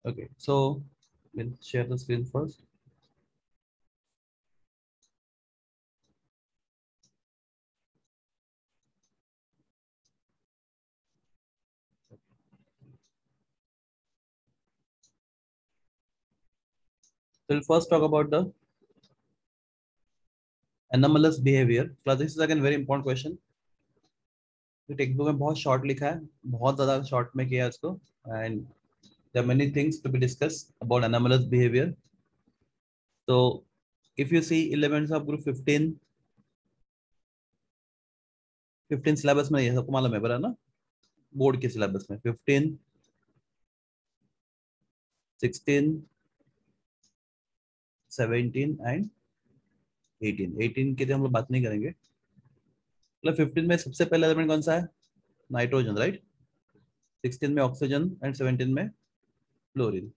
Okay, so we'll share the screen first. So we'll first talk about the anomalous behavior. Class, this is again very important question. Textbook में बहुत short लिखा है, बहुत ज्यादा short में किया है इसको, and there are many things to be discuss about anomalous behavior. So if you see elements of group 15 syllabus में, ये सबको मालूम है बरा ना, बोर्ड के सिलेबस में 15, 16, 17 एंड 18 के हम लोग बात नहीं करेंगे. मतलब 15 में सबसे पहला एलिमेंट कौन सा है? Nitrogen, right. 16 में ऑक्सीजन एंड 17 में फ्लोरीन.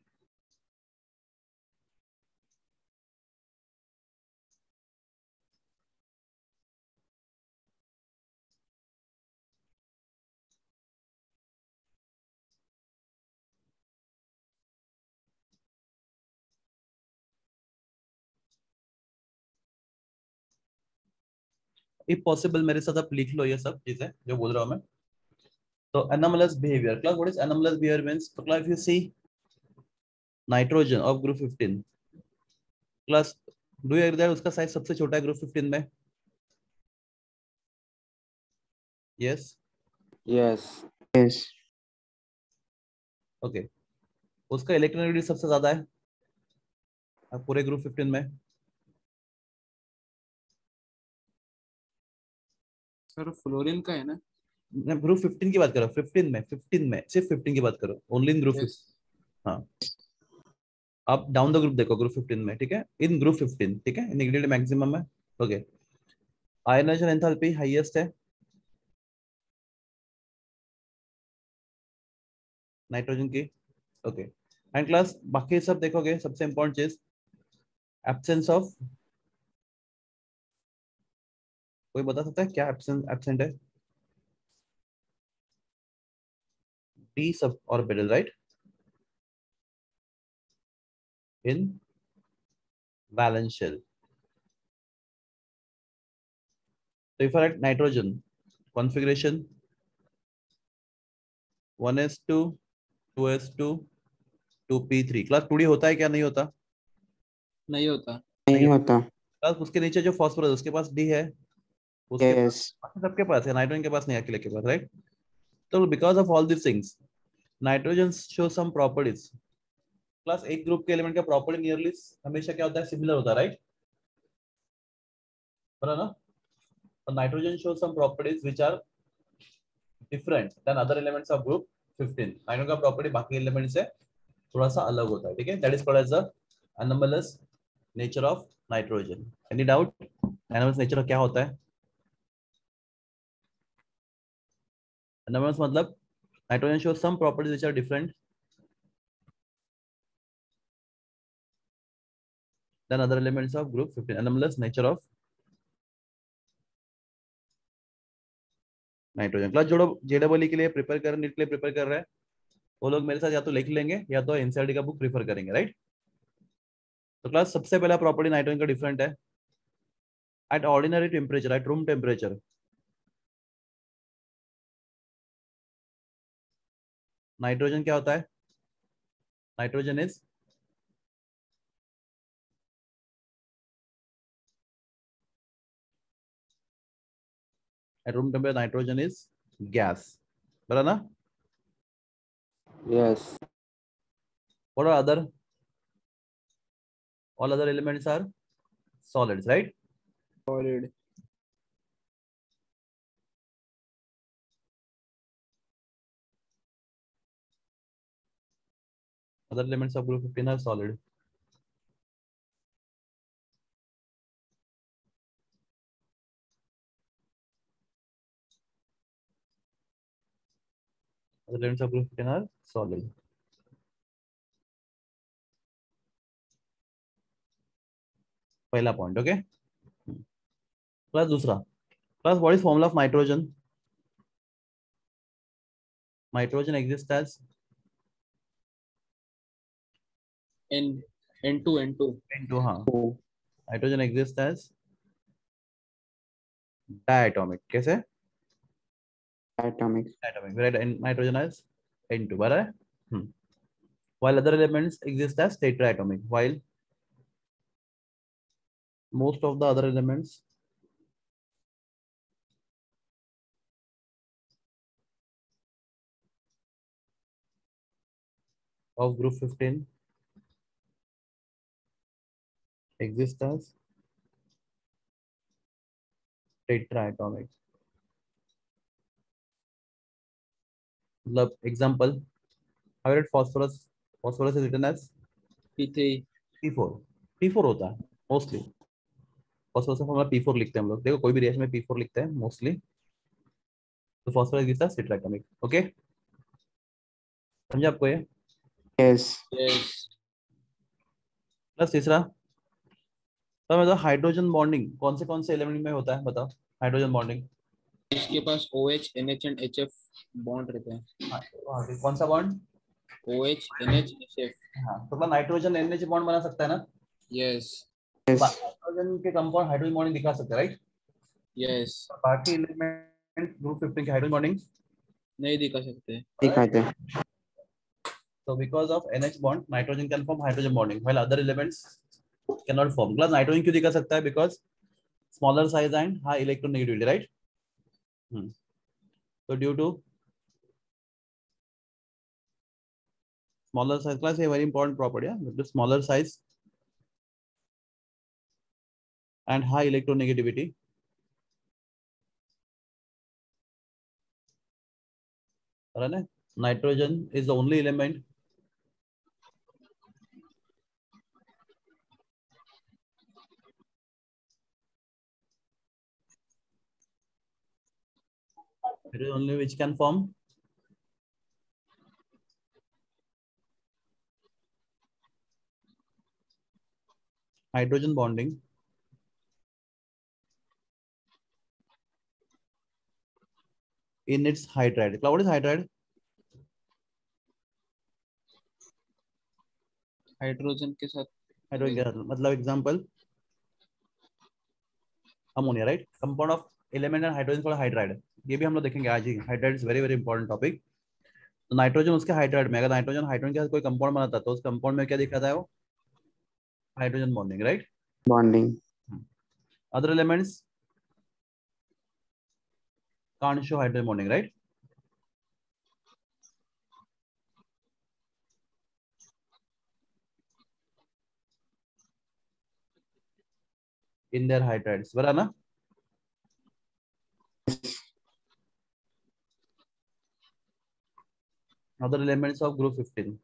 इफ पॉसिबल मेरे साथ आप लिख लो ये सब चीजें जो बोल रहा हूँ मैं. तो anomalous behavior, class, what is anomalous behavior means? So class, if you see nitrogen of group 15, class, do you agree that उसका साइज सबसे छोटा है ग्रुप 15 में? यस. Yes. Yes. ओके. उसका इलेक्ट्रॉनिक सबसे ज्यादा है पूरे ग्रुप 15 में. सर फ्लोरीन का है ना? ग्रुप 15 की बात करो, 15 में सिर्फ 15 की बात करो, ओनली इन ग्रुप 15. हाँ, आप डाउन द ग्रुप देखो ग्रुप 15 में, ठीक है, इन ग्रुप 15, ठीक है, इन मैक्सिमम है. ओके. आयनाइजेशन एंथैल्पी हाईएस्ट है नाइट्रोजन की. ओके. एंड क्लास, बाकी सब देखोगे, सबसे इंपॉर्टेंट चीज एब्सेंस ऑफ, कोई बता सकता है क्या एब्सेंट है? D sub orbital, right, in valence shell. So if I write nitrogen configuration 1s2 2s2 2p3, class 2d होता है क्या? नहीं होता. नहीं होता. नहीं होता. क्लास उसके नीचे जो फॉस्फोरस, उसके पास डी है, उसके पास, Yes. सबके पास है, नाइट्रोजन के पास नहीं, अकेले के पास, राइट. तो because of all this things nitrogen show some properties. Class, एक ग्रुप के एलिमेंट का प्रॉपर्टी नियरली हमेशा क्या होता है? सिमिलर होता है, राइट, बराबर ना. तो nitrogen show some properties which are different than other elements of group 15. Nitrogen का प्रॉपर्टी बाकी एलिमेंट से थोड़ा सा अलग होता है, ठीक है. That is called as the anomalous nature of nitrogen. Any doubt? anomalous nature क्या होता है? anomalous मतलब nitrogen show some properties which are different than other elements of group 15. anomalous nature of nitrogen. Class, जोड़ो जेडबलई के लिए prepare कर, NEET के लिए प्रिपेयर कर रहे हैं वो लोग मेरे साथ या तो लिख लेंगे या तो एनसीईआरटी का बुक प्रिफर करेंगे, राइट. तो क्लास, सबसे पहला प्रॉपर्टी नाइट्रोजन का डिफरेंट है at ordinary temperature, at room temperature. Nitrogen क्या होता है? Nitrogen is at room temperature, nitrogen is gas, बराबर ना. Yes. What are other? All other elements are solids, right? Solid. Other elements of group 15 are solid. Other elements of group 15 are solid. पहला point, okay. Plus दूसरा, plus what is formula of nitrogen? Nitrogen exist as N N2 into, हाँ, nitrogen exist as diatomic. कैसे? Atomic. Atomic. We write nitrogen as N2. बराबर है? While other elements exist as tetraatomic. While most of the other elements of group 15 exist as tetraatomic. मतलब example, how did phosphorus? Phosphorus is written as P3 P4. P4 होता है mostly. Phosphorus का formula P4 लिखते हैं हम लोग. देखो कोई भी रिएक्शन में P4 लिखते हैं मोस्टली. तो phosphorus gives us tetraatomic. Okay, समझे आपको ये? Yes. yes प्लस तीसरा, तो मतलब हाइड्रोजन बॉन्डिंग कौन से एलिमेंट में होता है बताओ? हाइड्रोजन बॉन्डिंग इसके पास OH NH and HF bond रहते हैं. कौन सा बॉन्ड? OH NH HF. हाँ, तो मतलब नाइट्रोजन NH बॉन्ड बना सकता है ना? yes Yes. हाइड्रोजन के कंपाउंड हाइड्रोजन बॉन्डिंग दिखा सकते हैं, राइट? yes बाकी एलिमेंट ग्रुप 15 के हाइड्रोजन बॉन्डिंग नहीं दिखा सकते. दिखाते हैं. so because of NH bond nitrogen can form hydrogen bonding while other elements cannot form. Plus nitrogen क्यों दिखा सकता है? Because smaller size and high electronegativity, right? So due to smaller size, class a very important property, yeah? The smaller size and high electronegativity, right? Nitrogen is the only element it is only which can form hydrogen bonding in its hydride. What is hydride? Hydrogen के साथ hydrogen के साथ मतलब example ammonia, right? Compound of element and hydrogen called hydride. ये भी हम लोग देखेंगे आज ही. Hydride is very very important topic. तो नाइट्रोजन उसके हाइड्राइड में, अगर नाइट्रोजन हाइड्रोजन के साथ कोई कंपाउंड बनाता है तो उस कंपाउंड में क्या दिखाता है? वो hydrogen bonding, right? Bonding. Other elements can't show hydrogen bonding, right? In their hydrides, बराबर ना? Other elements of group 15,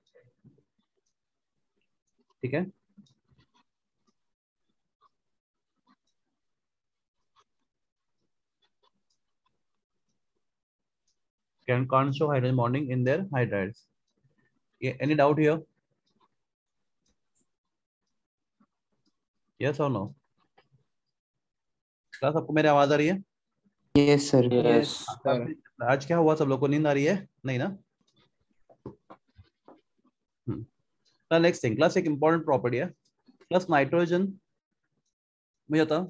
ठीक है? Can't show hydrogen bonding in their hydrides. Any doubt here? Yes or no? Class आपको मेरी आवाज आ रही है? Yes, sir. yes sir. आज क्या हुआ? सब लोग को नींद आ रही है? नहीं ना? नेक्स्ट थिंग, क्लास एक इंपॉर्टेंट प्रॉपर्टी है. प्लस नाइट्रोजन मुझे बताओ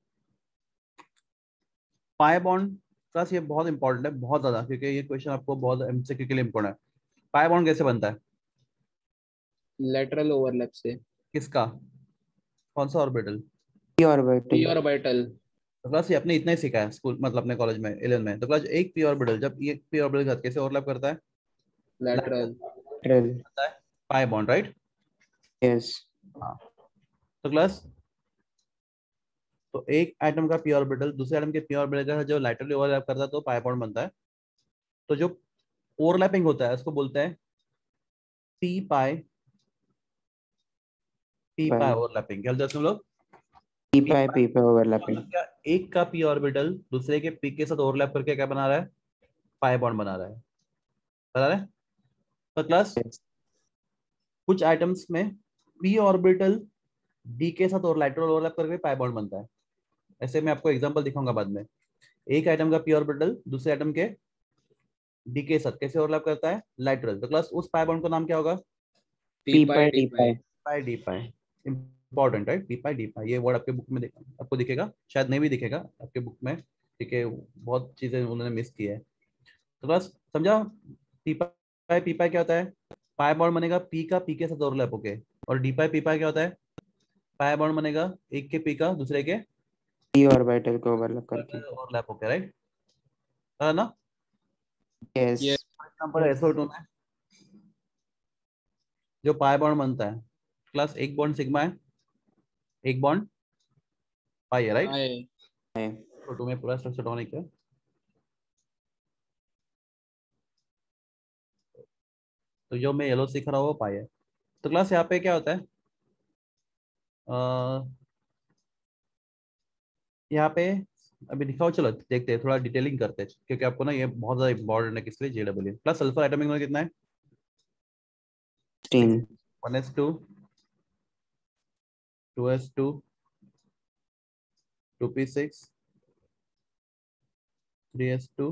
पाई बॉन्ड. क्लास ये बहुत इंपॉर्टेंट है, बहुत ज्यादा, क्योंकि ये क्वेश्चन आपको बहुत एमसीक्यू के लिए इंपॉर्टेंट है. पाई बॉन्ड कैसे बनता है? लेटरल ओवरलैप से. किसका? कौन सा orbital? P orbital. p orbital. तो क्लास ये आपने इतना ही सीखा है स्कूल, मतलब अपने कॉलेज में 11 में. तो क्लास एक पी ऑर्बिटल, जब एक पी ऑर्बिटल के साथ कैसे ओवरलैप करता है? लेटरल. Lateral. होता है पाई बॉन्ड, राइट? Yes. हाँ. तो क्लास तो एक एटम का पी ऑर्बिटल दूसरे एटम के पी ऑर्बिटल के साथ जो लैटरली ओवरलैप करता है तो पाई बॉन्ड बनता है. तो जो ओवरलैपिंग होता है उसको बोलते हैं पी पाई ओवरलैपिंग. क्या बोलते हैं लोग? P pi overlapping. मतलब क्या एक का पी ऑर्बिटल दूसरे के पी के साथ ओवरलैप करके क्या बना रहा है? पाई बॉन्ड बना रहा है. बता रहे? तो क्लास Yes. कुछ आइटम्स में पी ऑर्बिटल डी के साथ और लैटरल ओवरलैप करके पाई बॉन्ड बनता है. ऐसे मैं आपको एग्जांपल दिखाऊंगा बाद में. एक आइटम का पी ऑर्बिटल दूसरे आइटम के डी के साथ कैसे ओवरलैप करता है? लैटरल. तो क्लास उस पाई बॉन्ड का नाम क्या होगा? p pi d pi. Pi d pi important है, पी पाई डी पाई, ये वर्ड आपके बुक में आपको दिखेगा, शायद नहीं भी दिखेगा आपके बुक में, ठीक है, बहुत चीजें उन्होंने मिस की है। तो बस समझा, पी पाई क्या होता है, पाई बॉन्ड बनेगा पी का पी के साथ ओवरलैप होके, और डी पाई पी पाई क्या होता है, पाई बॉन्ड बनेगा एक के पी का दूसरे के p ऑर्बिटल को ओवरलैप करके। ओवरलैप होके, राइट है ना। यस। ये फॉर एग्जांपल SO2 में जो पाई बॉन्ड बनता है, प्लस एक बॉन्ड सिग्मा है, एक बॉन्ड पाई है, राइट। आए SO2 में पूरा स्ट्रक्चर ड्रॉ नहीं किया, तो जो मैं येलो सीख रहा हूँ वो पाई है। तो क्लास यहाँ पे क्या होता है, यहाँ पे अभी दिखाओ, चलो देखते हैं, थोड़ा डिटेलिंग करते हैं, क्योंकि आपको ना ये बहुत ज्यादा इंपॉर्टेंट है, किस लिए, JW plus sulphur atomic number कितना है, 16। 1s2 2s2 2p6 3s2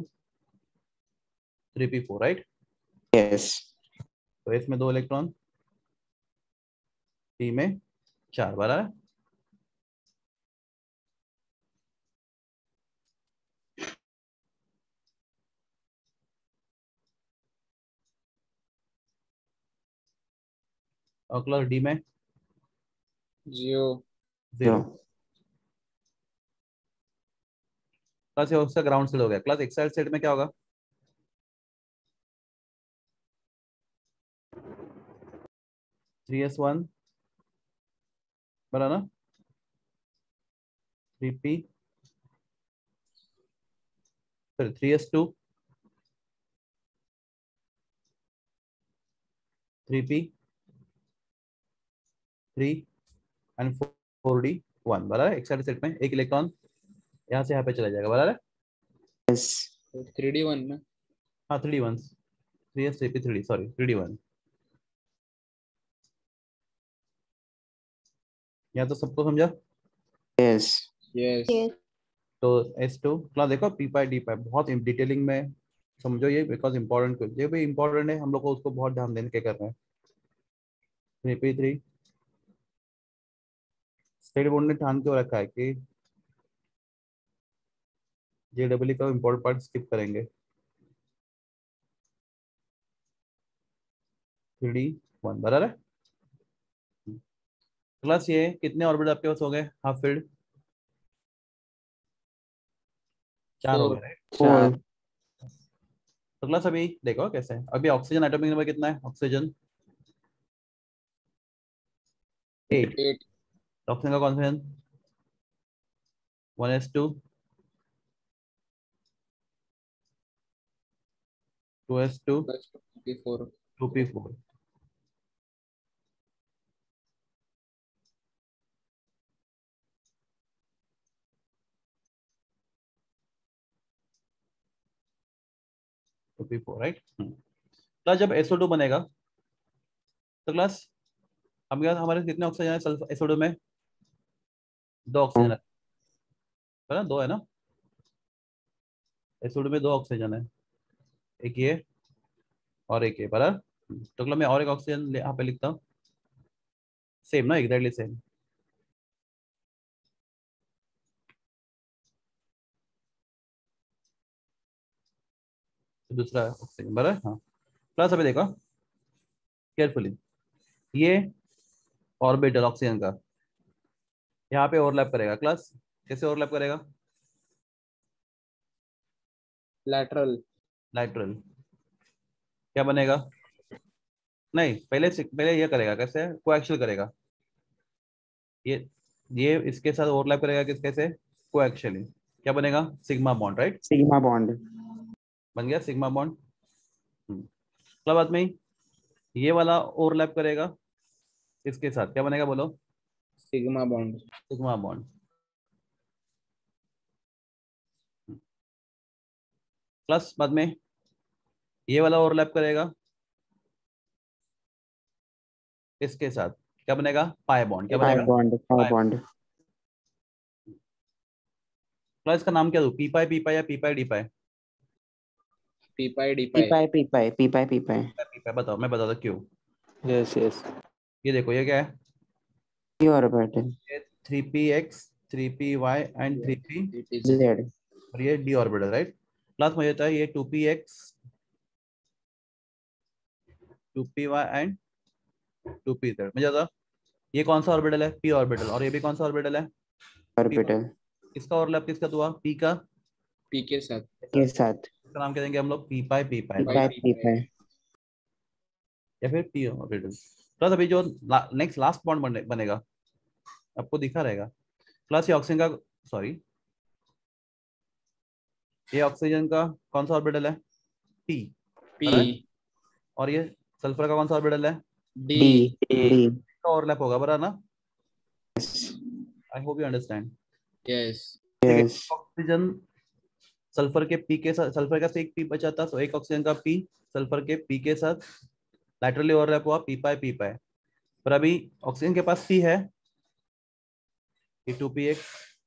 3p4, right. Yes. तो इसमें 2 इलेक्ट्रॉन, P में 4 बराबर है। और क्लास D में जियो 0। क्लास ये उसका ग्राउंड सेट हो गया। क्लास एक्साइड सेट में क्या होगा, 3s1 बराबर ना, 3p, फिर 3s2 3p 3 एंड 4d1 बराबर है। एक्साइड सेट में एक इलेक्ट्रॉन यहाँ से यहाँ पे चला जाएगा, बराबर है। यस। 3D1 ना। हाँ 3d1, 3s 3p 3d, sorry 3d1, यहाँ तो सबको समझा। यस। यस तो S2 क्लास देखो, पी पाई डी पाई बहुत डिटेलिंग में समझो ये, बिकॉज इंपॉर्टेंट, ये भी इंपॉर्टेंट है, हम लोग को उसको बहुत ध्यान देने के कर रहे हैं। 3p3 स्टेट बोर्ड ने ठान क्यों रखा है कि JW का इंपॉर्टेंट पार्ट स्किप करेंगे। 3d1 बराबर है। क्लास ये कितने ऑर्बिट आपके पास हो गए हाफ फील्ड, 4 हो गए, 4 राइट। 4। तो क्लास अभी देखो कैसे है। अभी ऑक्सीजन एटॉमिक नंबर कितना है, ऑक्सीजन 8, 8 ऑक्सीजन का confidence 1s2 2s2 +4 2p4। Two p four, right. Class जब SO2 बनेगा, तो क्लास हम क्या, हमारे कितने ऑक्सीजन है सल्फर SO2 में, 2 ऑक्सीजन है ना, 2 है ना, SO2 में 2 ऑक्सीजन है, एक ये और एक ये, बराबर। तो क्लास मैं और एक ऑक्सीजन यहाँ पे लिखता हूँ, सेम ना, एग्जैक्टली सेम। दूसरा ऑक्सीजन, बराबर, हाँ। क्लास अभी देखो केयरफुली, ये ऑर्बिटल ऑक्सीजन का यहाँ पे ओवरलैप करेगा, क्लास कैसे ओवरलैप करेगा, लैटरल लाइटरल, क्या बनेगा, नहीं पहले पहले ये करेगा, कैसे कोएक्सियल करेगा, ये ये इसके साथ ओवरलैप करेगा, किस कैसे, कोएक्सियली, क्या बनेगा, sigma bond, right. Sigma bond. बन गया सिग्मा बॉन्ड। मतलब बाद में ये वाला ओवरलैप करेगा इसके साथ, क्या बनेगा बोलो, sigma bond sigma bond. Plus बाद में ये वाला ओवरलैप करेगा इसके साथ, क्या बनेगा, पाई बॉन्ड, क्या पाई बनेगा, bond. Pi pi. Bond. Plus इसका नाम क्या दूं, पी पाई या p pi, p pi d p pi pi p pi p pi p pi. बताओ, मैं बताता क्यों। यस यस ये देखो ये क्या है, p orbital, ये 3px 3py and 3p It is z, और ये d ऑर्बिटल, राइट। प्लस मुझे होता है ये 2px 2py एंड 2pz। मुझे होता ये कौन सा ऑर्बिटल है, p ऑर्बिटल, और ये भी कौन सा ऑर्बिटल है, p। orbital, किसका ओवरलैप किसका हुआ, p का P के साथ के साथ, इसका नाम क्या देंगे हम लोग, p पाई p पाई, p pi, p pi, या फिर p ऑर्बिटल। प्लस अभी जो नेक्स्ट लास्ट बॉन्ड बनेगा आपको दिखा रहेगा, प्लस ये ऑक्सीजन का, सॉरी ये ऑक्सीजन का कौन सा ऑर्बिटल है, p, P बराबर। और ये सल्फर का कौन सा ऑर्बिटल है, d, D d, का ओवरलैप होगा, बराबर ना। yes, I hope you understand. yes ठीक है, yes, ऑक्सीजन सल्फर के पी के साथ, सल्फर का से एक पी बचा था, तो एक ऑक्सीजन का पी सल्फर के पी के साथ लैटरली ओवरलैप हुआ, पी पाए। पर अभी ऑक्सीजन के पास पी है, ये 2px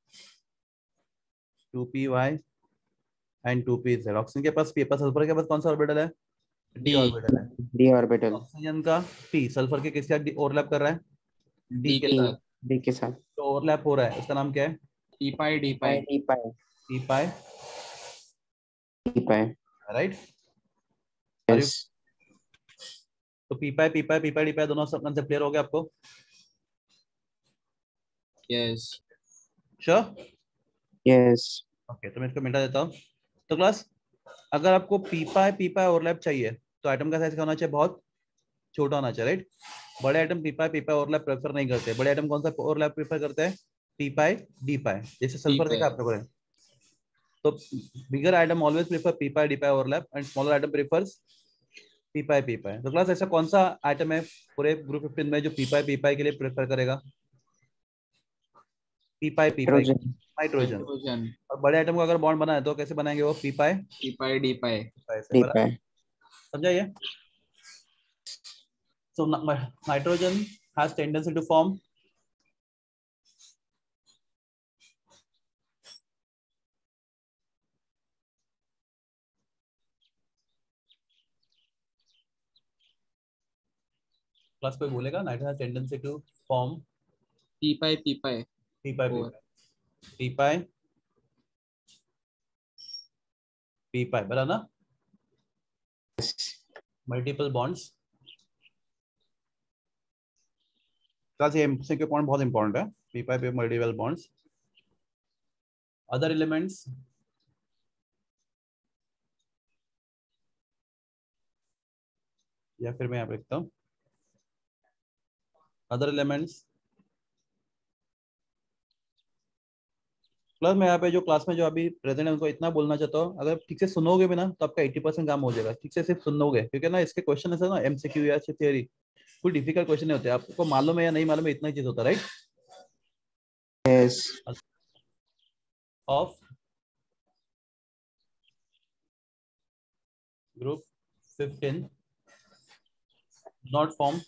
2py and 2pz। Oxygen के पास पी, पर सल्फर के पास कौन सा ऑर्बिटल है, डी D ऑर्बिटल है। d orbital, ऑक्सीजन का पी सल्फर के किसके साथ ओवरलैप कर रहा है, डी D के के साथ। साथ d के साथ, तो ओवरलैप हो रहा है, उसका नाम क्या है, P pi D p pi, pi d pi, p pi, d pi, right. और yes, तो पी पाए दोनों सब कंसेप्ट क्लियर हो गया आपको, yes श्योर। yes, ओके तो मैं इसको मिटा देता हूँ। तो क्लास अगर आपको पी पाई ओवरलैप चाहिए तो आइटम का साइज क्या होना चाहिए, बहुत छोटा होना चाहिए, राइट। बड़े item p pi overlap prefer नहीं करते, बड़े आइटम कौन सा ओवरलैप प्रेफर करते हैं, पी पाई डी पाई, जैसे P सल्फर pi देखा आपने बोले। तो bigger item always prefer p pi d pi overlap and smaller item prefers p pi. तो क्लास ऐसा कौन सा आइटम है पूरे ग्रुप 15 में जो पी पाई के लिए प्रेफर करेगा, p pi, hydrogen, nitrogen. nitrogen और बड़े आइटम को अगर बॉन्ड बनाए तो कैसे बनाएंगे वो, P pi D pi से, d बराबर। pi, समझा ये। So nitrogen has tendency to form plus, कोई बोलेगा nitrogen has tendency to form P pi P pi p pi और पी पाई बराबर ना, yes, मल्टीपल बॉन्ड्स। क्लास ये एमसीक्यू पॉइंट बहुत इंपॉर्टेंट है, पी पाई पे मल्टीपल बॉन्ड्स। अदर एलिमेंट्स, या फिर मैं यहाँ पे लिखता हूँ अदर एलिमेंट्स। प्लस मैं यहाँ पे जो क्लास में जो अभी प्रेजेंट है उनको इतना बोलना चाहता हूँ, अगर ठीक से सुनोगे भी ना तो आपका 80% काम हो जाएगा, ठीक से सिर्फ सुनोगे, क्योंकि ना इसके क्वेश्चन ऐसा ना एमसीक्यू या थियरी कोई डिफिकल्ट क्वेश्चन नहीं होते, आपको मालूम है या नहीं मालूम है इतना ही चीज होता है, right. yes, of group 15 not form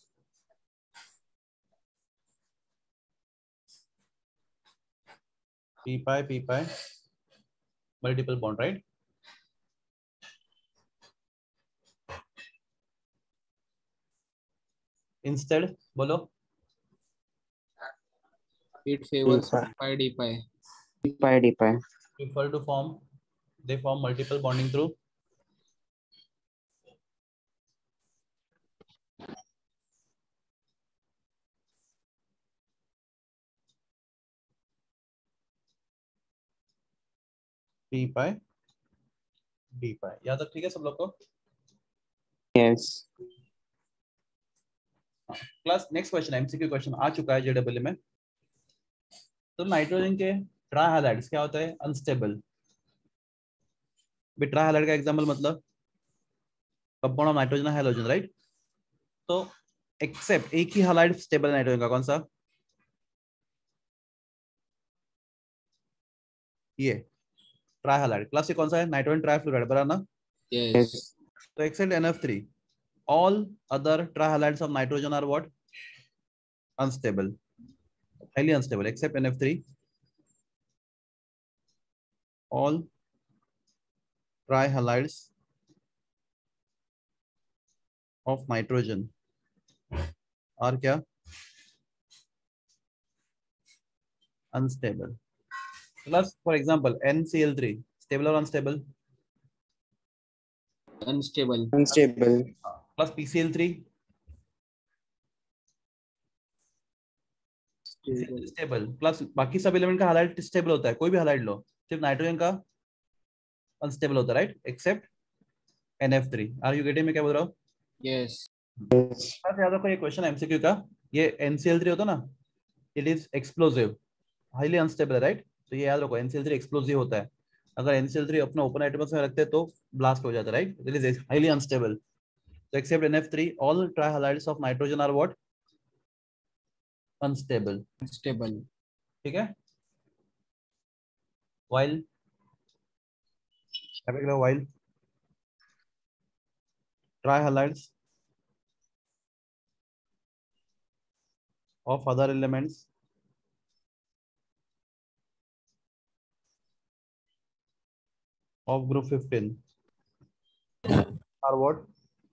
p pi multiple bond, right। instead बोलो, it favors pi, P pi D pi d pi, d pi, prefer to form, they form multiple bonding through p pi d pi। यहाँ तक ठीक है सब लोग को। yes, class next question MCQ question आ चुका है जेडब्ल्यू में। तो नाइट्रोजन के ट्राई हैलाइड्स क्या होता है, अनस्टेबल। ट्राई हैलाइड का एग्जांपल मतलब compound of nitrogen halogen, right. तो एक्सेप्ट एक ही हैलाइड स्टेबल नाइट्रोजन का, कौन सा, ये ट्राई हैलाइड। क्लास ये कौन सा है, नाइट्रोजन ट्राइफ्लोराइड, बराबर ना। yes yes, तो except NF3 all other trihalides of nitrogen are what, unstable, highly unstable except NF3, all trihalides of nitrogen are क्या? Unstable. Plus for example NCl3 stable और unstable? Unstable. Unstable. Plus PCl3 stable. Stable. Plus बाकी सब element का halide stable होता है, कोई भी halide लो, सिर्फ नाइट्रोजन का अनस्टेबल होता है, right? Except NF3. Are you getting? मैं क्या बोल रहा हूँ? यस. Yes. याद रखो, ये क्वेश्चन MCQ का. ये NCl3 होता ना, it is explosive, highly unstable, right? तो ये याद रखो, NCl3 एक्सप्लोसिव होता है. अगर NCl3 अपना ओपन एटम्स में रखते हैं तो ब्लास्ट हो जाता है, right? It is highly unstable. तो except NF3 all trihalides of nitrogen are what? Unstable. Unstable. ठीक है. while while trihalides of other elements of group 15 are what?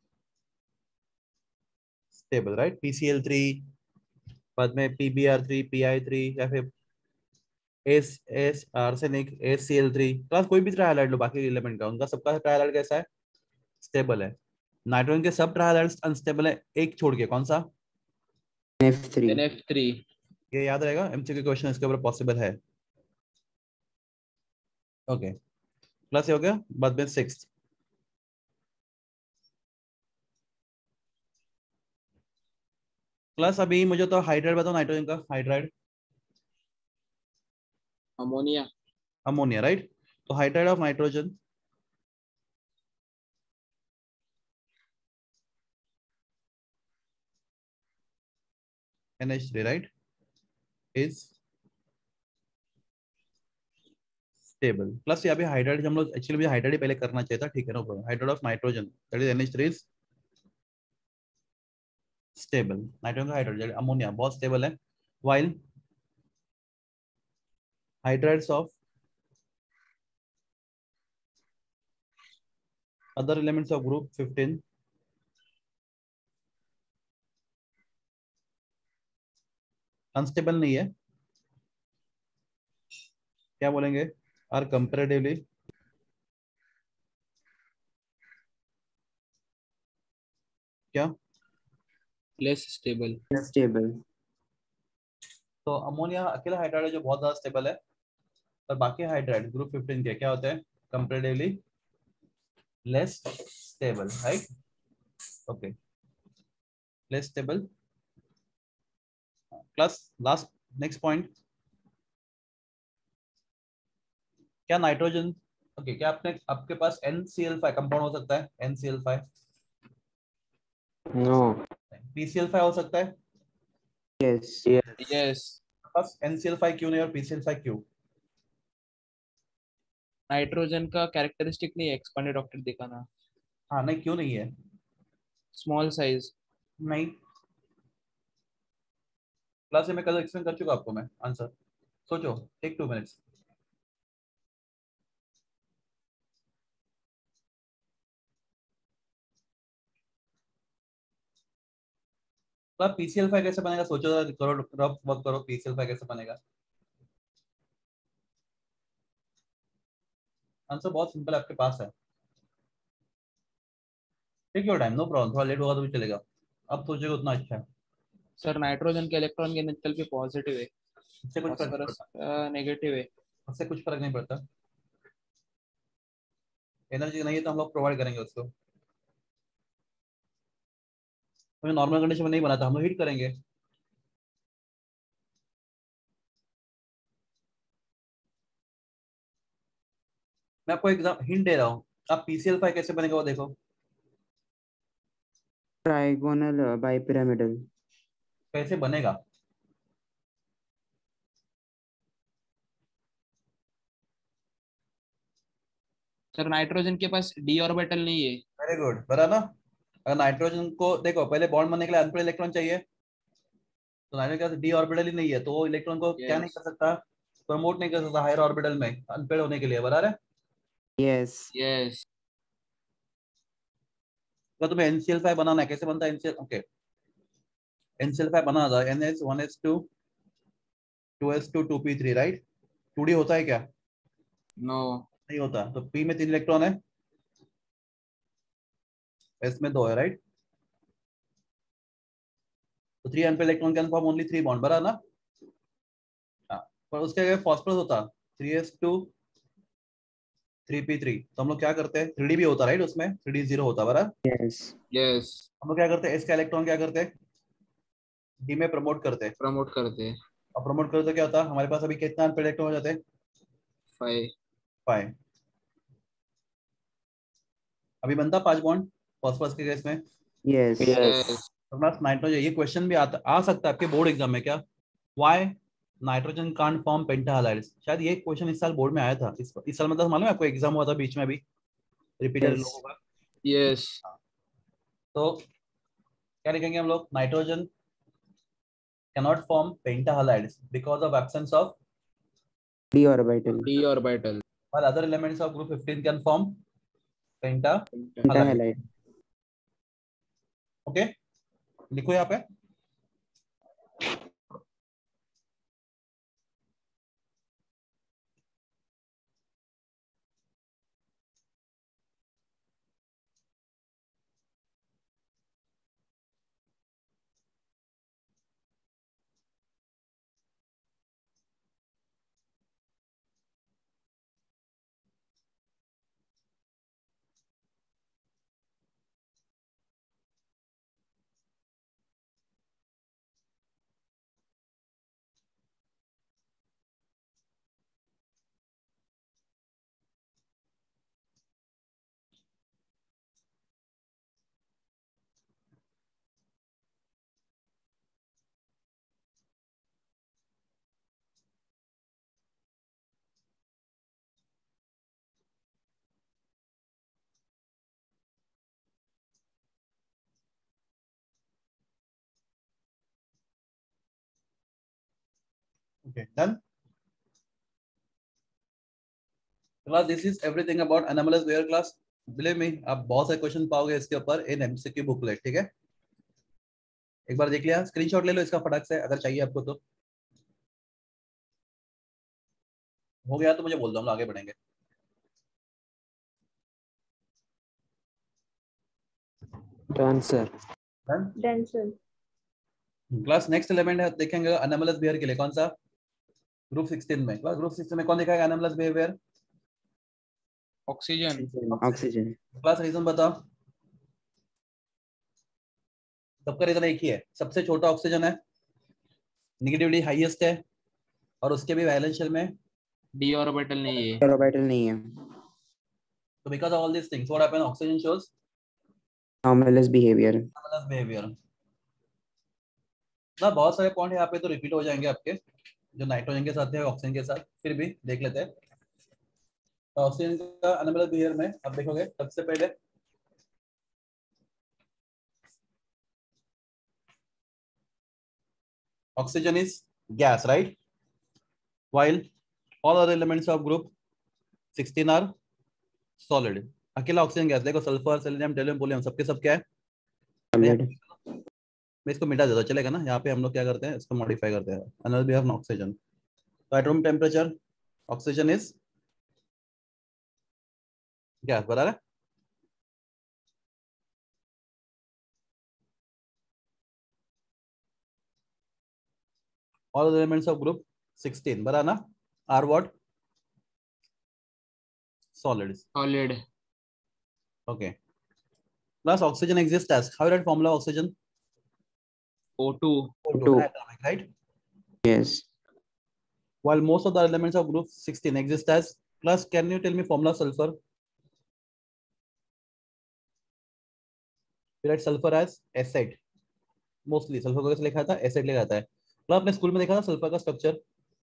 Stable, right? PCl3, बाद में PBr3, PI3, या फिर एस आर्सेनिक, ACl3. क्लास कोई भी ट्राइहालाइड लो बाकी एलिमेंट का, उनका सबका ट्राइहालाइड कैसा है? स्टेबल है. नाइट्रोजन के सब ट्राइहालाइड्स अनस्टेबल है, एक छोड़ के. कौन सा? NF3. NF3. ये याद रहेगा, MCQ क्वेश्चन इसके ऊपर पॉसिबल है. ओके, प्लस ये हो गया. बाद में 6th प्लस. अभी मुझे तो हाइड्राइड बताओ, नाइट्रोजन का हाइड्राइड. अमोनिया. Ammonia, right? तो hydride of nitrogen NH3, right, is stable. Plus यहाँ पे हाइड्राइड हम लोग एक्चुअली, मुझे हाइड्राइड ही पहले करना चाहिए था, ठीक है, no problem. Hydride of nitrogen that is NH3 is stable. Nitrogen का हाइड्राइड अमोनिया बहुत स्टेबल है. While hydrides of other elements of group 15 unstable नहीं है. क्या बोलेंगे? आर कंपेरेटिवली क्या? Less stable. Unstable. तो अमोनिया अकेला हाइड्राइड है जो बहुत ज्यादा स्टेबल है, और बाकी हाइड्राइड ग्रुप 15 के क्या होते हैं? Comparatively less stable, right? Okay, less stable. Plus last next point, क्या नाइट्रोजन, ओके, क्या आपने आपके पास NCl5 कंपाउंड हो सकता है? NCl5. No. PCl5 हो सकता है. Yes. यस. बस NCl5 क्यों नहीं और PCl5 क्यों? नाइट्रोजन का कैरेक्टरिस्टिक नहीं है एक्सपांडेड ऑक्टेट दिखाना. हाँ, नहीं, क्यों नहीं है? Small size. नहीं, क्लास में कल एक्सप्लेन कर चुका आपको मैं आंसर. सोचो, टेक 2 मिनट्स. तो आप PCl5 कैसे बनेगा? सोचो, करो, रफ वर्क करो. PCl5 कैसे बनेगा? आंसर बहुत सिंपल आपके पास है. Take your time, no problem. थोड़ा लेट होगा तो भी चलेगा. अब सोचोगे उतना अच्छा है. सर नाइट्रोजन के इलेक्ट्रॉन की एनर्जी पॉजिटिव है, उससे कुछ फर्क नहीं फास्फोरस पड़ता. नेगेटिव है. उससे कुछ फर्क नहीं पड़ता. एनर्जी नहीं है तो हम लोग प्रोवाइड करेंगे उसको. हमें नॉर्मल कंडीशन में नहीं बना था, हम लोग हीट करेंगे. मैं आपको एग्जाम हिंट दे रहा हूँ. आप PCl5 कैसे बनेगा वो देखो. Trigonal bipyramidal. कैसे बनेगा? सर नाइट्रोजन के पास डी ऑर्बिटल नहीं है. वेरी गुड, बराबर ना. अगर नाइट्रोजन को देखो, पहले बॉन्ड बनने के लिए अनपेड इलेक्ट्रॉन चाहिए, तो नाइट्रोजन के पास डी ऑर्बिटल ही नहीं है, तो वो इलेक्ट्रॉन को क्या नहीं यस. कर सकता? प्रमोट नहीं कर सकता हायर ऑर्बिटल में अनपेड होने के लिए, बराबर है. Yes. यस. अगर तुम्हें NCl5 बनाना है, कैसे बनता है NCl? ओके, NCl5 बना था NH1H2 2S2 2p3 right. 2d होता है क्या? नो। नहीं होता। तो P में 3 इलेक्ट्रॉन है, S में 2 है राइट। तो 3 unpaired electron can form only 3 bond, बराबर ना? हाँ, पर उसके अगर फॉस्फोरस होता 3s2 3p3 तो हम लोग क्या करते हैं, 3d भी होता राइट, उसमें 3d 0 होता, बराबर। Yes. यस, हम लोग क्या करते हैं, S का इलेक्ट्रॉन क्या करते हैं, D में प्रमोट करते हैं। प्रमोट करते हैं। और प्रमोट करते तो क्या होता है, हमारे पास अभी कितना अनपेड इलेक्ट्रॉन हो जाते हैं? 5। 5। अभी बनता 5 बॉन्ड फॉस्फोरस के केस में। Yes. यस। तो बस नाइट्रोजन, ये क्वेश्चन भी आ सकता है आपके बोर्ड एग्जाम में, क्या why nitrogen can't form pentahalides, शायद ये क्वेश्चन इस साल बोर्ड में आया था। इस साल मतलब मालूम है आपको, एग्जाम हुआ था बीच में अभी, रिपीटेड Yes. लोगों का। यस। तो क्या लिखेंगे हम लोग, nitrogen cannot form pentahalides because of absence of, D orbital. D orbital. while other elements of group 15 can form pentahalide। Pentahalide. Okay, लिखो यहाँ पे। Okay done. Class this is everything about anomalous behaviour class. Believe me, आप बहुत सारे question पाओगे इसके ऊपर इन MCQ booklet, ठीक है। एक बार देख लिया, स्क्रीनशॉट ले लो इसका फटाक से अगर चाहिए आपको तो। हो गया तो मुझे बोल दो, हम लोग आगे बढ़ेंगे। Done, sir. Done. Done, sir. Class next element है, देखेंगे एनोमलस बिहेवियर के लिए, कौन सा? ग्रुप 16 में। क्लास ग्रुप 16 में कौन दिखाएगा anomalous behaviour? Oxygen. Oxygen. Class reason बताओ। सबका रीजन एक ही है, सबसे छोटा ऑक्सीजन है, नेगेटिवली हाईएस्ट है, और उसके भी वैलेंस शेल में। डी ऑर्बिटल नहीं है। Orbital नहीं है. तो because of all this things what happen, oxygen shows Anomalous behavior. Anomalous behaviour ना। बहुत सारे पॉइंट यहाँ पे तो रिपीट हो जाएंगे आपके, जो नाइट्रोजन के साथ है ऑक्सीजन के साथ, फिर भी देख लेते हैं। तो ऑक्सीजन का एनोमलस बिहेवियर में अब देखोगे, सबसे पहले oxygen is gas right, while all other elements of group 16 are solid। अकेला ऑक्सीजन गैस, देखो सल्फर सेलेनियम टोल्यूम पोलियम सबके सब क्या है। Solid. मैं इसको मिटा देता चलेगा ना, यहाँ पे हम लोग क्या करते हैं, इसको मॉडिफाई करते हैं। एनोमल बिहेवियर ऑफ ऑक्सीजन, तो at room temperature oxygen is gas, बराबर है। all the elements of group 16 बराबर ना, are what, solids। Solid. okay, plus oxygen exists as, how you write formula of oxygen? O2। O2 O2. diatomic, right? Yes. While most of the elements of group 16 exist as, plus can you tell me formula of sulfur? We write sulfur as acid, mostly sulphur को कैसे लिखा था, acid लिखा जाता है। तो आपने school में देखा था सल्फर का स्ट्रक्चर,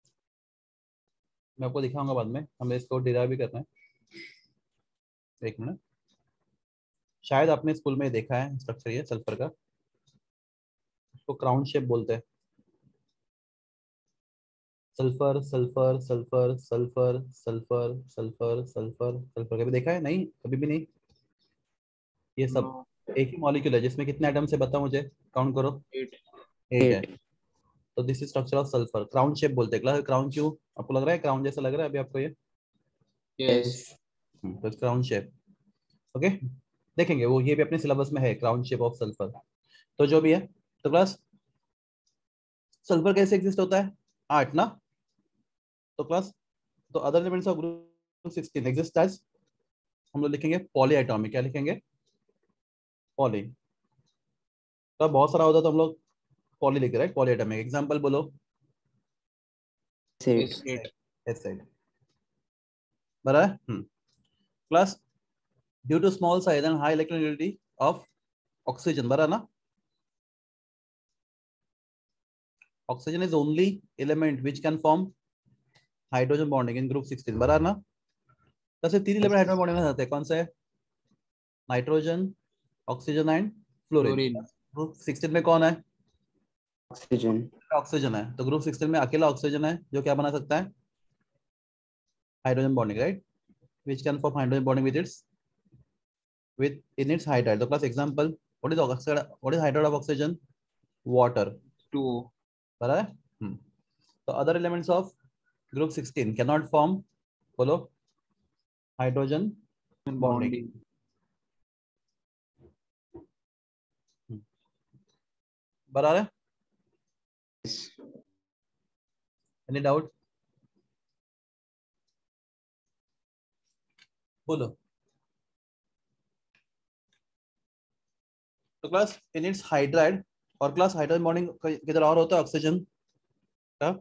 मैं आपको दिखाऊंगा बाद में, हमें इसको डिराइव भी करना है। एक मिनट, शायद आपने स्कूल में देखा है स्ट्रक्चर ये सल्फर का, इसको क्राउन शेप बोलते हैं। Sulphur sulphur sulphur sulphur sulphur sulphur sulphur sulphur, कभी देखा है? नहीं, कभी भी नहीं। ये सब नो। एक ही मॉलिक्यूल है जिसमें कितने एटम्स है, बताओ मुझे, काउंट करो। 8। 8 है। 8. तो this is structure of sulphur. Crown shape बोलते हैं। क्राउन क्यों आपको लग रहा है? क्राउन जैसा लग रहा है अभी आपको ये? Yes. Yes. तो क्राउन शेप। ओके, देखेंगे वो, ये भी अपने सिलेबस में है, क्राउन शेप ऑफ सल्फर। तो जो भी है, तो क्लास सल्फर कैसे एग्जिस्ट होता है? 8 ना। तो क्लास, तो other elements of group 16 exist as, हम लोग लिखेंगे पॉली एटॉमिक। क्या लिखेंगे? पॉली। तो बहुत सारा होता तो हम लोग पॉली लिख रहे हैं, पॉली एटॉमिक। एग्जांपल बोलो। 8. Yes. 8. एसिड। बराबर। Class, due to small size and high electronegativity of oxygen, बराबर ना। Oxygen is only element which can form hydrogen bonding in group 16, बराबर ना। तो सिर्फ 3 एलिमेंट हाइड्रोजन बॉन्डिंग में रहते हैं, कौन से? Nitrogen, oxygen and fluorine. Fluorine. Group 16 में कौन है? Oxygen. ऑक्सीजन है। तो ग्रुप 16 में अकेला ऑक्सीजन है जो क्या बना सकता है? Hydrogen bonding, right, which can form hydrogen bonding with its, with in its hydride. The class example, what is oxide? What is hydride of oxygen? Water. 2. बराबर है? तो other elements of group 16 cannot form, बोलो, hydrogen bonding. Bonding. बराबर है? Yes. Any doubt? बोलो। तो class in its hydride, और class hydrogen bonding किधर और होता है? ऑक्सीजन का,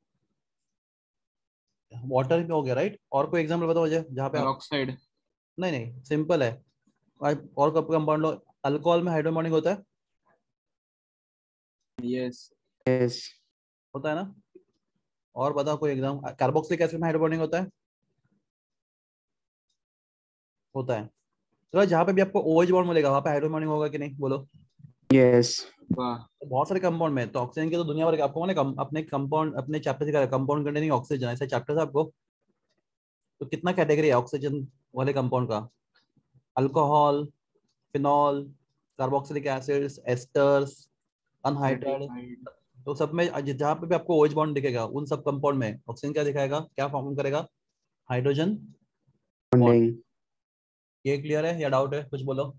वाटर में हो गया, राइट। और कोई एग्जांपल बताओ मुझे जहाँ पे Peroxide. नहीं नहीं, सिंपल है। और कब कंपाउंड, अल्कोहल में हाइड्रोजन बॉन्डिंग होता है? Yes. Yes. होता है ना। और बताओ कोई एग्जाम, कार्बोक्सिलिक एसिड में हाइड्रोजन बॉन्डिंग होता है? होता है। तो जहाँ पे भी आपको OH बॉन्ड मिलेगा वहाँ पे हाइड्रोजन बॉन्डिंग होगा कि नहीं, बोलो। Yes. Wow. तो बहुत सारे कंपाउंड में, तो ऑक्सीजन के तो दुनिया भर के, आपको मैंने अपने कंपाउंड, अपने चैप्टर से कंपाउंड कंटेनिंग ऑक्सीजन, ऐसा चैप्टर था आपको। तो कितना कैटेगरी है ऑक्सीजन वाले कंपाउंड का? Alcohol, phenol, carboxylic acids, esters, anhydride. Aldehyde. तो सब में जहाँ पे भी आपको OH बॉन्ड दिखेगा उन सब कंपाउंड में ऑक्सीजन क्या दिखाएगा, क्या फॉर्म करेगा? Hydrogen bond. Bonding. ये क्लियर है या डाउट है? कुछ बोलो।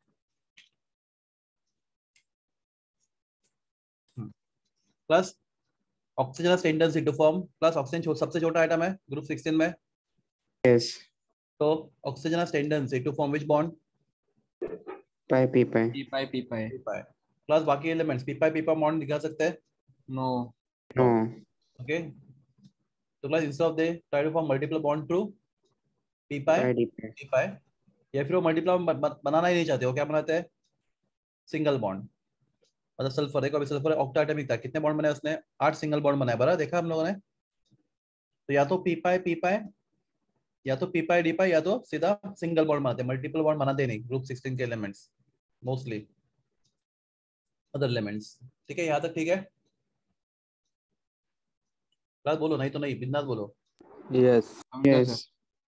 Plus oxygen tendency to form, plus oxygen सबसे छोटा आइटम है ग्रुप 16 में। Yes. तो oxygen tendency to form which bond? Pi, pi, pi. Pi. Pi. Pi. P pi. Plus बाकी एलिमेंट्स पीपाई पीपा बॉन्ड दिखा सकते हैं? No. No. ओके। तो plus instead of they try to form multiple bond through p pi Pi, d, pi. P pi, या फिर वो multiple बनाना ही नहीं चाहते हो, क्या बनाते हैं? Single bond. मतलब सल्फर, देखो अभी सल्फर ऑक्टा एटॉमिक था, कितने बॉन्ड बनाए उसने? 8 सिंगल बॉन्ड बनाए, बराबर देखा हम लोगों ने। तो या तो पीपाई, या तो पीपाई डीपाई, या तो सीधा सिंगल बॉन्ड बनाते हैं, मल्टीपल बॉन्ड बनाते नहीं ग्रुप 16 के एलिमेंट्स, मोस्टली अदर एलिमेंट्स। ठीक है, यहाँ तक ठीक है? क्लास बोलो, नहीं तो नहीं, बिंदास बोलो। Yes. समझा सर. Yes.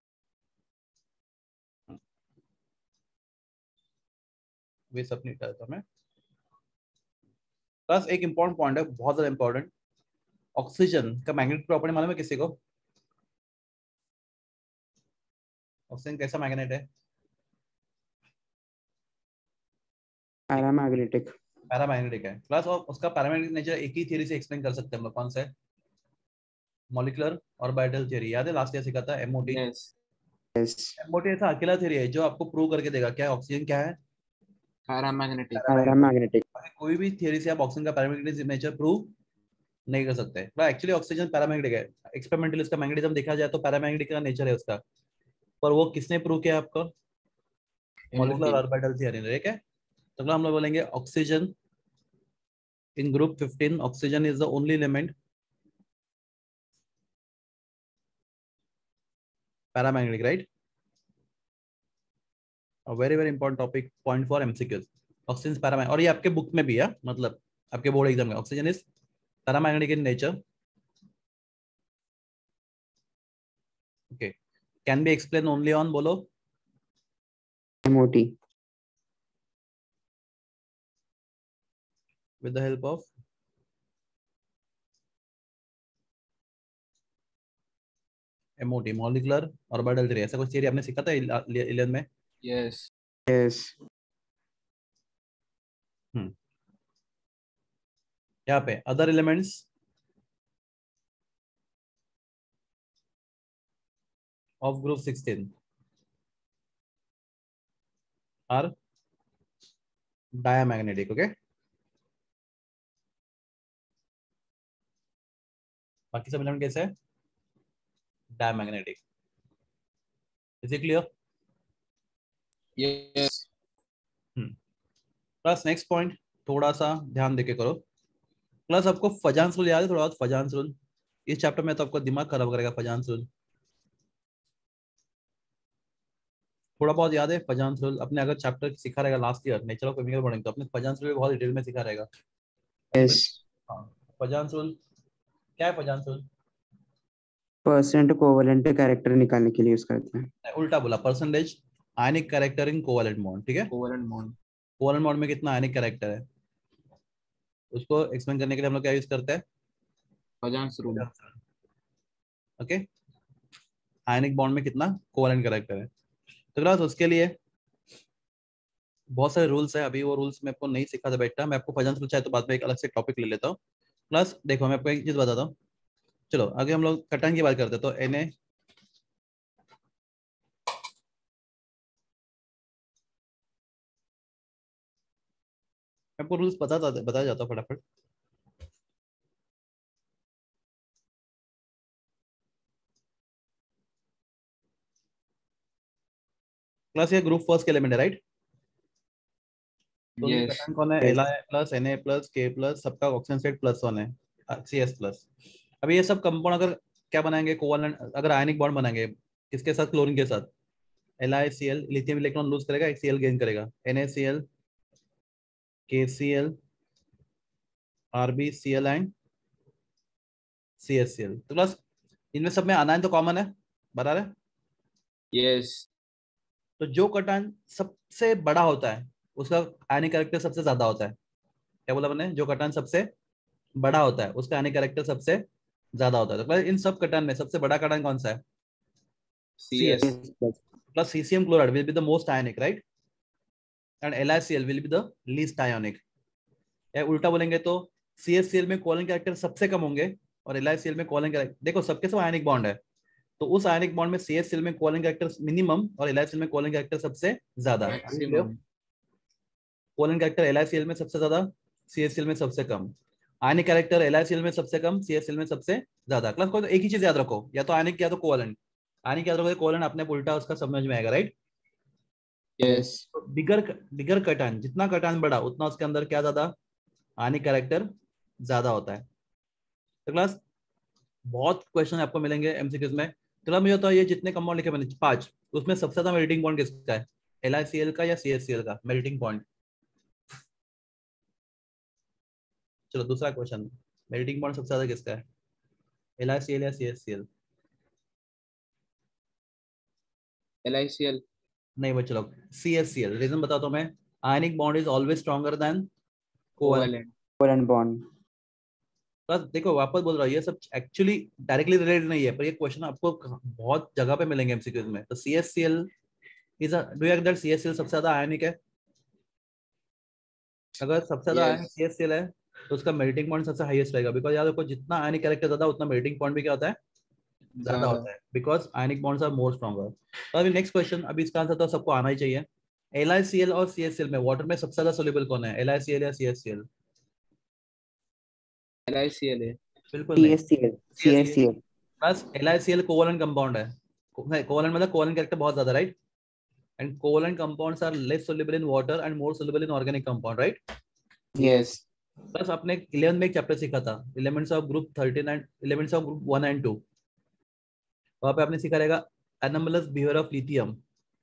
वे सब नहीं करता मैं। प्लस एक इंपॉर्टेंट पॉइंट है, बहुत ज्यादा इंपॉर्टेंट, ऑक्सीजन का मैग्नेटिक प्रॉपर्टी मालूम है किसी को? ऑक्सीजन कैसा मैग्नेट है? Paramagnetic. पैरामैग्नेटिक है। प्लस और उसका पैरामैग्नेटिक नेचर एक ही थियरी से एक्सप्लेन कर सकते हैं हम लोग, कौन सा है? मॉलिक्यूलर ऑर्बिटल थ्योरी, याद है लास्ट ईयर सिखाता है, MOT। Yes. Yes. MOT ऐसा अकेला थ्योरी है जो आपको प्रूव करके देगा क्या ऑक्सीजन क्या है, Paramagnetic. Paramagnetic. कोई भी थ्योरी से आप ऑक्सीजन का पैरामैग्नेटिक नेचर प्रूव नहीं कर सकते। एक्चुअली ऑक्सीजन पैरामैग्नेटिक है, एक्सपेरिमेंटली इसका मैग्नेटिज्म देखा जाए तो पैरामैग्नेटिक का नेचर है उसका, पर वो किसने प्रूव किया आपको? Molecular MOT. ऑर्बिटल थ्योरी, ठीक है। तो हम लोग बोलेंगे oxygen in group 15, oxygen is the only element paramagnetic, right. Very very important topic, point for MCQs। Oxygen paramagnetic, और ये आपके बुक में भी है, मतलब आपके बोर्ड एग्जाम में, oxygen is paramagnetic in nature, okay, can be explain only on, बोलो, MOT. with the help of MOT molecular orbital theory, ऐसा कुछ थियरी आपने सीखा था 11 में? yes, yes, यहाँ पे other elements of group 16 are diamagnetic. Okay, बाकी सब एलिमेंट कैसे है? Diamagnetic. Is it clear? yes, plus next point थोड़ा सा ध्यान देके करो. प्लस आपको फजान्स रूल याद है? थोड़ा बहुत फजान्स रूल इस चैप्टर में तो आपको दिमाग खराब करेगा. फजान्स रूल थोड़ा बहुत याद है? फजान्स रूल अपने अगर चैप्टर सिखा रहेगा last year nature of chemical bonding, तो अपने फजान्स रूल बहुत डिटेल में सिखा रहेगा. yes. हाँ, फजान्स रूल क्या है? Fajans rule percent covalent character निकालने के लिए यूज करते हैं. उल्टा बोला, percentage ionic character in covalent bond. ठीक है, covalent bond, कोवैलेंट बॉन्ड में कितना आयनिक कैरेक्टर है उसको एक्सप्लेन करने के लिए हम लोग क्या यूज करते हैं? Pajan's rule, ओके, आयनिक बॉन्ड में कितना कोवैलेंट कैरेक्टर है. तो क्लास उसके लिए बहुत सारे रूल्स है. अभी वो रूल्स मैं आपको नहीं सिखा था बेटा, मैं आपको फजान्स रूल चाहे तो बाद में एक अलग से टॉपिक ले लेता हूँ. प्लस देखो मैं आपको एक चीज बताता हूँ. चलो आगे हम लोग कटन की बात करते हैं. तो Na आपको रूल्स बताया जाता हूँ फटाफट. प्लस ये ग्रुप फर्स्ट के एलिमेंट है राइट. तो ये yes, कटन कौन है? Yes. Li plus Na plus K plus सबका ऑक्सीजन स्टेट +1 है, CS प्लस. अभी ये सब कंपाउंड अगर क्या बनाएंगे? कोवैलेंट, अगर आयनिक बॉन्ड बनाएंगे किसके साथ? क्लोरीन के साथ. LiCl लिथियम इलेक्ट्रॉन लूज करेगा, एक Cl गेन करेगा. NaCl KCl RbCl and CSCl. तो प्लस इनमें सब में आनायन तो कॉमन है, बता रहे. yes, तो जो कटायन सबसे बड़ा होता है उसका आयनिक कैरेक्टर सबसे ज्यादा होता है. क्या बोला मैंने? जो कटायन सबसे बड़ा होता है उसका आयनिक कैरेक्टर सबसे ज्यादा होता है. तो इन सब कटायन में सबसे बड़ा कटायन कौन सा है? CS, Yes, plus. Plus caesium chloride will be the most ionic right, and LiCl will be the least ionic. या उल्टा बोलेंगे तो CSCl में कोवैलेंट कैरेक्टर सबसे कम होंगे और LiCl में कोवैलेंट कैरेक्टर, देखो सबके सब आयनिक बॉन्ड है, तो उस आयनिक बॉन्ड में CSCl में कोवैलेंट कैरेक्टर मिनिमम और LiCl में कोवैलेंट कैरेक्टर सबसे ज्यादा. maximum, कोवैलेंट कैरेक्टर LiCl में सबसे ज्यादा, CSCl में सबसे कम. आयनिक कैरेक्टर LiCl में सबसे कम, CSCl में सबसे ज्यादा. क्लास को तो एक ही चीज याद रखो, या तो आयनिक या तो कोवैलेंट. आयनिक याद रखो, कोवैलेंट अपने उल्टा उसका समझ में आएगा राइट. yes, बिगर बिगर कटान, जितना कटान बड़ा उतना उसके अंदर क्या ज्यादा? आयनिक कैरेक्टर ज्यादा होता है. तो क्लास बहुत क्वेश्चन आपको मिलेंगे एमसीक्यूज में. चलो मुझे तो ये जितने कंपाउंड लिखे मैंने 5, उसमें सबसे ज्यादा मेल्टिंग पॉइंट किसका है? LiCl का या CSCl का मेल्टिंग पॉइंट? चलो दूसरा क्वेश्चन, मेल्टिंग पॉइंट सबसे ज्यादा किसका है? LiCl या CSCl? LiCl, नहीं वो चलो CSCl. रीजन बताता हूं मैं. Ionic bond is always stronger than covalent. covalent, Covalent bond. बस देखो वापस बोल रहा हूँ, ये सब एक्चुअली डायरेक्टली रिलेटेड नहीं है, पर ये क्वेश्चन आपको बहुत जगह पे मिलेंगे एमसीक्यूज में. तो CSCl is do you agree that CSCl सबसे ज्यादा आयनिक है? अगर सबसे ज्यादा आयनिक yes, CSCl है तो उसका मेल्टिंग पॉइंट सबसे हाईएस्ट रहेगा, बिकॉज याद रखो जितना आयनिक कैरेक्टर ज्यादा उतना मेल्टिंग पॉइंट भी क्या होता है? ज्यादा ज़्यादा, होता है, because ionic bonds are more stronger. तो अभी नेक्स्ट क्वेश्चन, अभी इसका आंसर तो सबको आना ही चाहिए. LiCl और CSCl में वाटर में सबसे ज्यादा सोल्यूबल कौन है? LiCl या CSCl? LiCl है, बिल्कुल नहीं, CSCl. CSCl. CSCl. बस LiCl कोवैलेंट कंपाउंड है. कोवैलेंट मतलब कोवैलेंट कैरेक्टर बहुत ज्यादा right, and covalent compounds are less soluble in water and more soluble in organic compound right. Yes. बस आपने 11 में एक चैप्टर सीखा था, elements of group 13 and elements of group 1 and 2. वहां पे आपने सीखा रहेगा एनोमलस बिहेवियर ऑफ लिथियम.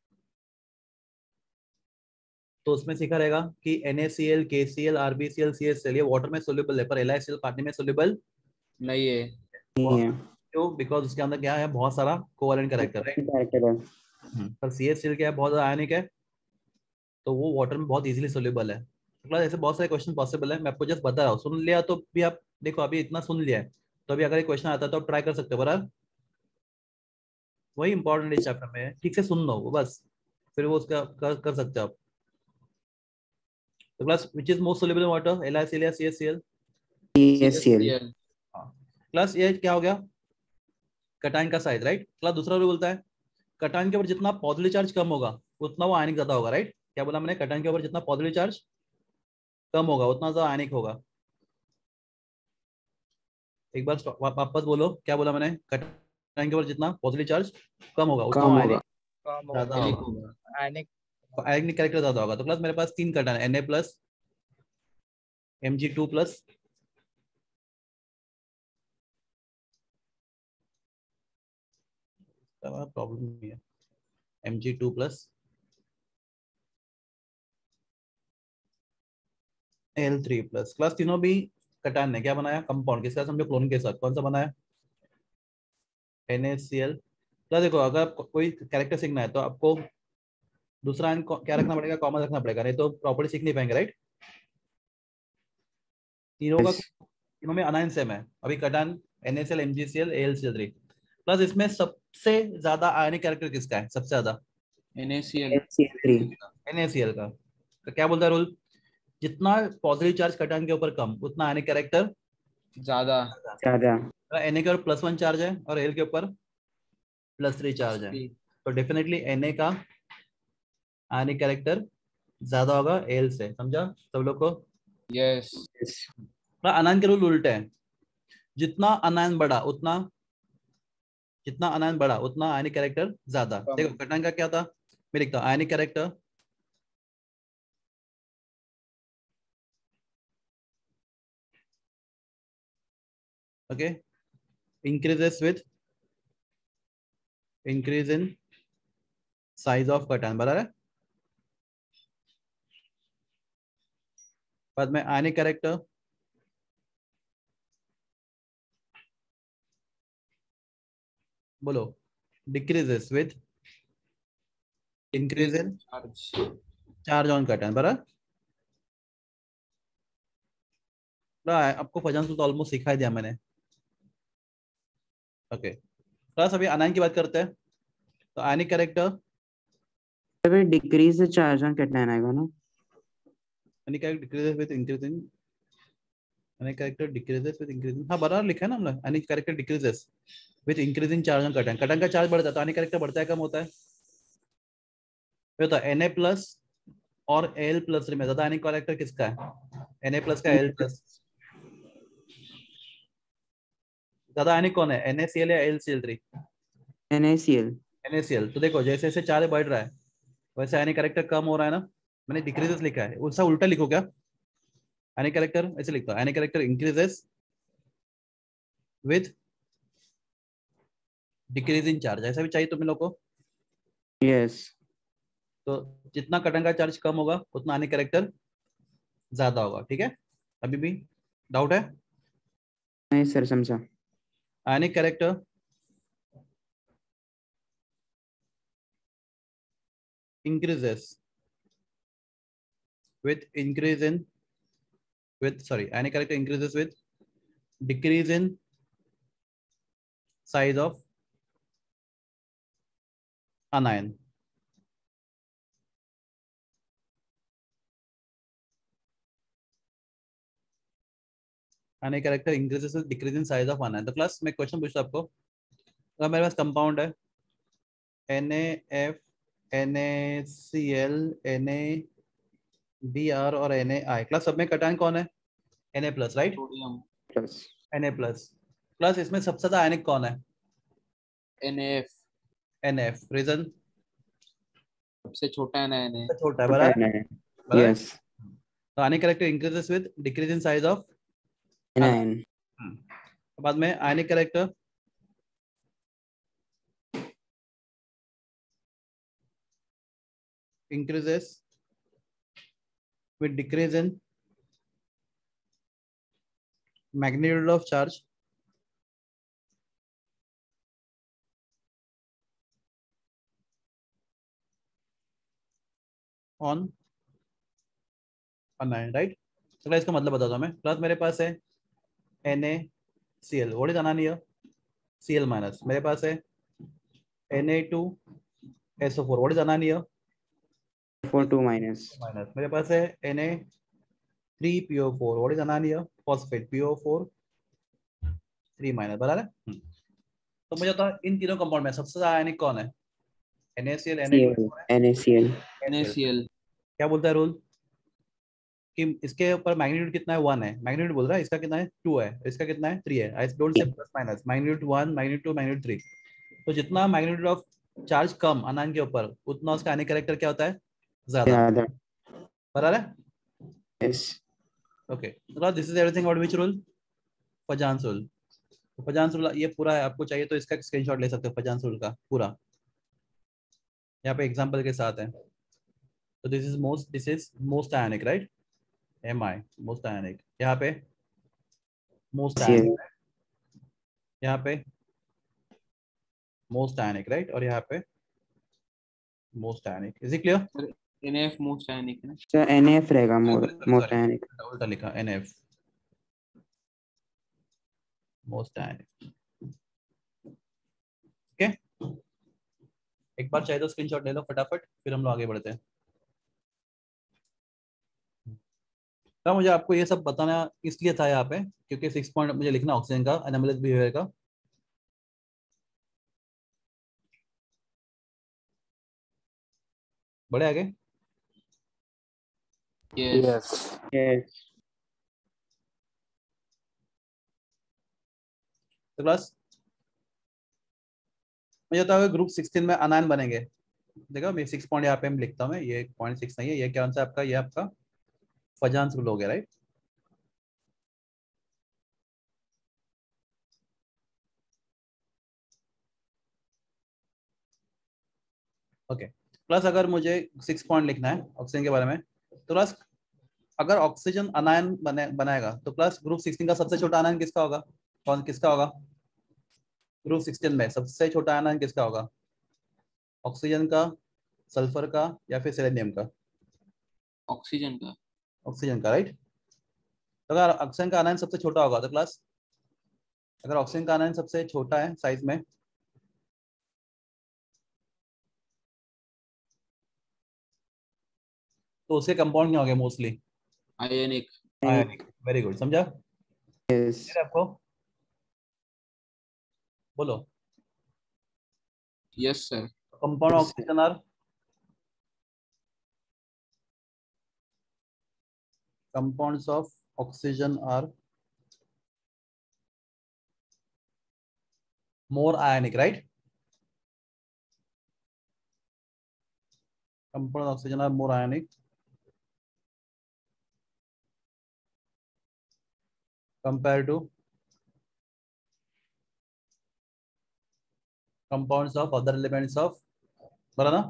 तो उसमें सीखा रहेगा कि NaCl KCl RbCl CSCl ये वाटर में सोल्यूबल है, पर LiCl पानी में सोल्यूबल नहीं है, नहीं है. क्यों? बिकॉज उसके अंदर क्या है? बहुत सारा कोवैलेंट कैरेक्टर राइट. कैरेक्टर है. पर CSCl क्या है? बहुत ज्यादा आयनिक है, तो वो वाटर में बहुत इजीली सोल्यूबल है. तो क्लास ऐसे बहुत सारे क्वेश्चन पॉसिबल है, मैं आपको जस्ट बता रहा हूँ. सुन लिया तो भी आप देखो, अभी इतना सुन लिया है तो अभी अगर एक क्वेश्चन आता है तो आप ट्राई कर सकते हो बराबर. वही इंपॉर्टेंट इस चैप्टर में है, ठीक से सुन लो वो बस, फिर वो उसका कर सकते हो आप। तो class which is most soluble in water, LiCl या CaCl? CaCl। CaCl। क्लास ये क्या हो गया, कटायन का साइज, राइट। क्लास दूसरा रूल बोलता है कटायन के ऊपर जितना पॉजिटिव चार्ज कम होगा उतना वो आयनिक ज्यादा होगा, राइट। क्या बोला मैंने, कटायन के ऊपर जितना पॉजिटिव चार्ज कम होगा उतना ज्यादा आयनिक होगा। एक बार वापस बोलो, क्या बोला मैंने, कटायन के ऊपर जितना पॉजिटिव चार्ज कम होगा उतना कम आयनिक होगा। कम ज्यादा होगा आयनिक होगा, होगा। आयनिक। आयनिक कैरेक्टर ज्यादा होगा। तो क्लास मेरे पास 3 कटायन, Na+, Mg2+, प्रॉब्लम नहीं है, Mg2+, Al3+। क्लास तीनों भी कटायन ने क्या बनाया, कंपाउंड, किसका समझो, क्लोरीन के साथ। कौन सा बनाया, NaCl। तो देखो अगर कोई कैरेक्टर सीखना है तो आपको दूसरा आयन क्या रखना पड़ेगा, कॉमन रखना पड़ेगा, नहीं तो प्रॉपर्टी सीख नहीं पाएंगे, राइट। तीनों का, Yes। तीनों में अनायन सेम है। अभी cation NaCl, MgCl, Al3। Plus इसमें सबसे ज्यादा आयनिक कैरेक्टर किसका है, सबसे ज्यादा NaCl। CaCl3। NaCl का। तो क्या बोलता है रूल, जितना पॉजिटिव चार्ज कटायन के ऊपर कम उतना आयनिक कैरेक्टर ज्यादा। ज्यादा। Na के ऊपर +1 चार्ज है और Al के ऊपर +3 चार्ज है, P। तो डेफिनेटली Na का आयनिक कैरेक्टर ज्यादा होगा Al से, समझा सब लोग को। यस। Yes। अनायन के रूल उल्टे हैं, जितना अनायन बढ़ा उतना, जितना अनायन बढ़ा उतना आयनिक कैरेक्टर ज्यादा। कम। देखो कटायन का क्या था, मैं लिखता हूँ ionic character okay increases with increase in size of cation, बराबर है। बाद में आयनिक कैरेक्टर बोलो decreases with increase in charge. Charge on cation, बराबर। आपको फजन तो ऑलमोस्ट सिखा ही दिया मैंने। ओके क्लास अभी अनायन की बात करते हैं। तो आयनिक कैरेक्टर, अभी डिक्रीज चार्ज ऑन कैटायन आएगा ना। Ionic character decreases with increasing, ionic character decreases with increasing, हाँ बराबर लिखा है ना हमने, ionic character decreases with increasing charge on cation. Cation का चार्ज बढ़ता है तो आयनिक कैरेक्टर बढ़ता है कम होता है। Na+ और Al+ में ज्यादा आयनिक कैरेक्टर किसका है, Na+ का Al+। ज्यादा आयनिक कौन है, NaCl या AlCl3? NaCl। NaCl। तो देखो जैसे जैसे चार्ज बढ़ रहा है वैसे आयनिक कैरेक्टर कम हो रहा है ना, मैंने डिक्रीजेस लिखा है, उसका उल्टा लिखो क्या, आयनिक कैरेक्टर ऐसे लिखता है, ionic character increases with decreasing charge, ऐसा भी चाहिए तुम लोग को। यस। तो जितना कटायन का चार्ज कम होगा उतना आयनिक कैरेक्टर ज्यादा होगा, ठीक है। अभी भी डाउट है, नहीं सर, समझा। Ionic character increases with increase in with sorry ionic character increases with decrease in size of anion। ionic character increases with decrease in size of anion। तो क्लास में क्वेश्चन पूछता आपको, अगर मेरे पास कंपाउंड है NaF, NaCl, NaBr और NaI, class सब में कटायन कौन है, Na+, right. Sodium. Plus. Na+। Class इसमें सबसे ज्यादा आयनिक कौन है, NaF। NF। रीजन सबसे छोटा है ना Na। छोटा है, बराबर है, बराबर है। यस। तो ionic character increases with decrease in size of anion। बाद में ionic character increases with decrease in magnitude of charge on anion, right. तो इसका मतलब बताता हूँ मैं। प्लस मेरे पास है NaCl, what is anion here, Cl-, मेरे पास है Na2SO4, what is anion here? 4 2 minus. Minus. मेरे पास है Na3PO4, what is anion here? Phosphate, PO4 3 minus, बराबर है। तो मुझे बता इन तीनों कंपाउंड में सबसे ज्यादा आयनिक कौन है? NaCl, Cl, NaCl. NaCl. क्या बोलता है रूल कि इसके ऊपर मैग्नीट्यूड कितना है? 1 है। मैग्नीट्यूड बोल रहा है इसका कितना है? 2 है। इसका कितना है? 3 है। I don't say plus minus, magnitude 1, magnitude 2, magnitude 3। तो जितना मैग्नीट्यूड ऑफ चार्ज कम अनायन के ऊपर, उतना उसका आयनिक कैरेक्टर क्या होता है? ज्यादा, ज्यादा. बराबर है। Yes. ओके, तो this is everything about which rule? Fajans rule. तो फजांस रूल ये पूरा है, आपको चाहिए तो इसका स्क्रीनशॉट ले सकते हो फजांस रूल का पूरा, यहाँ पे एग्जांपल के साथ है। तो this is most ionic, right? Mi most ionic, यहाँ पे मोस्ट Cl. आयनिक, यहाँ पे मोस्ट आयनिक, राइट? और यहाँ पे most ionic. Is it clear? NF most ionic है ना? So NF रहेगा most सॉरी, ionic. उल्टा लिखा, NF मोस्ट आयनिक। ओके, एक बार चाहिए तो स्क्रीनशॉट ले लो फटाफट, फिर हम लोग आगे बढ़ते हैं। तो मुझे आपको ये सब बताना इसलिए था यहाँ पे क्योंकि 6 पॉइंट मुझे लिखना ऑक्सीजन का एनामलस बिहेवियर का। बड़े आगे। Yes. Yes. तो क्लास मुझे बताओ ग्रुप 16 में अनायन बनेंगे। देखो मैं 6 पॉइंट यहाँ पे हम लिखता हूँ, ये 0.6 नहीं है, ये क्या सा आपका, ये आपका फजांस रूल हो गया, राइट? ओके, प्लस अगर मुझे 6 पॉइंट लिखना है ऑक्सीजन के बारे में, तो प्लस अगर ऑक्सीजन अनायन बनाएगा तो प्लस ग्रुप 16 का सबसे छोटा अनायन किसका होगा? कौन किसका होगा? ग्रुप 16 में सबसे छोटा अनायन किसका होगा? ऑक्सीजन का, सल्फर का, या फिर सेलेनियम का? ऑक्सीजन का. ऑक्सीजन का, राइट? तो अगर ऑक्सीजन का अनायन सबसे छोटा होगा तो क्लास अगर ऑक्सीजन का अनायन सबसे छोटा है साइज में, तो उसके कंपाउंड क्या हो गए? Mostly ionic. Ionic. Very good, समझा? Yes. फिर आपको बोलो Yes sir. Compound Yes. Oxygen are compounds of oxygen are more ionic, right? Compounds of oxygen are more ionic compared to compounds of other elements of, बरा ना?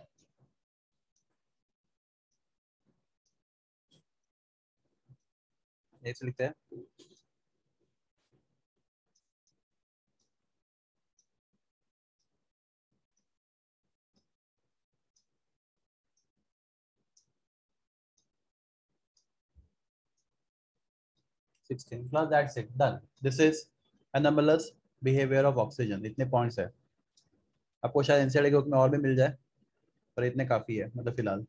ऐसे लिखते हैं। Plus that's it, done. This is anomalous behavior of oxygen. इतने points है, आपको शायद NCERT के बुक में और भी मिल जाए, पर इतने काफी है, मतलब फिलहाल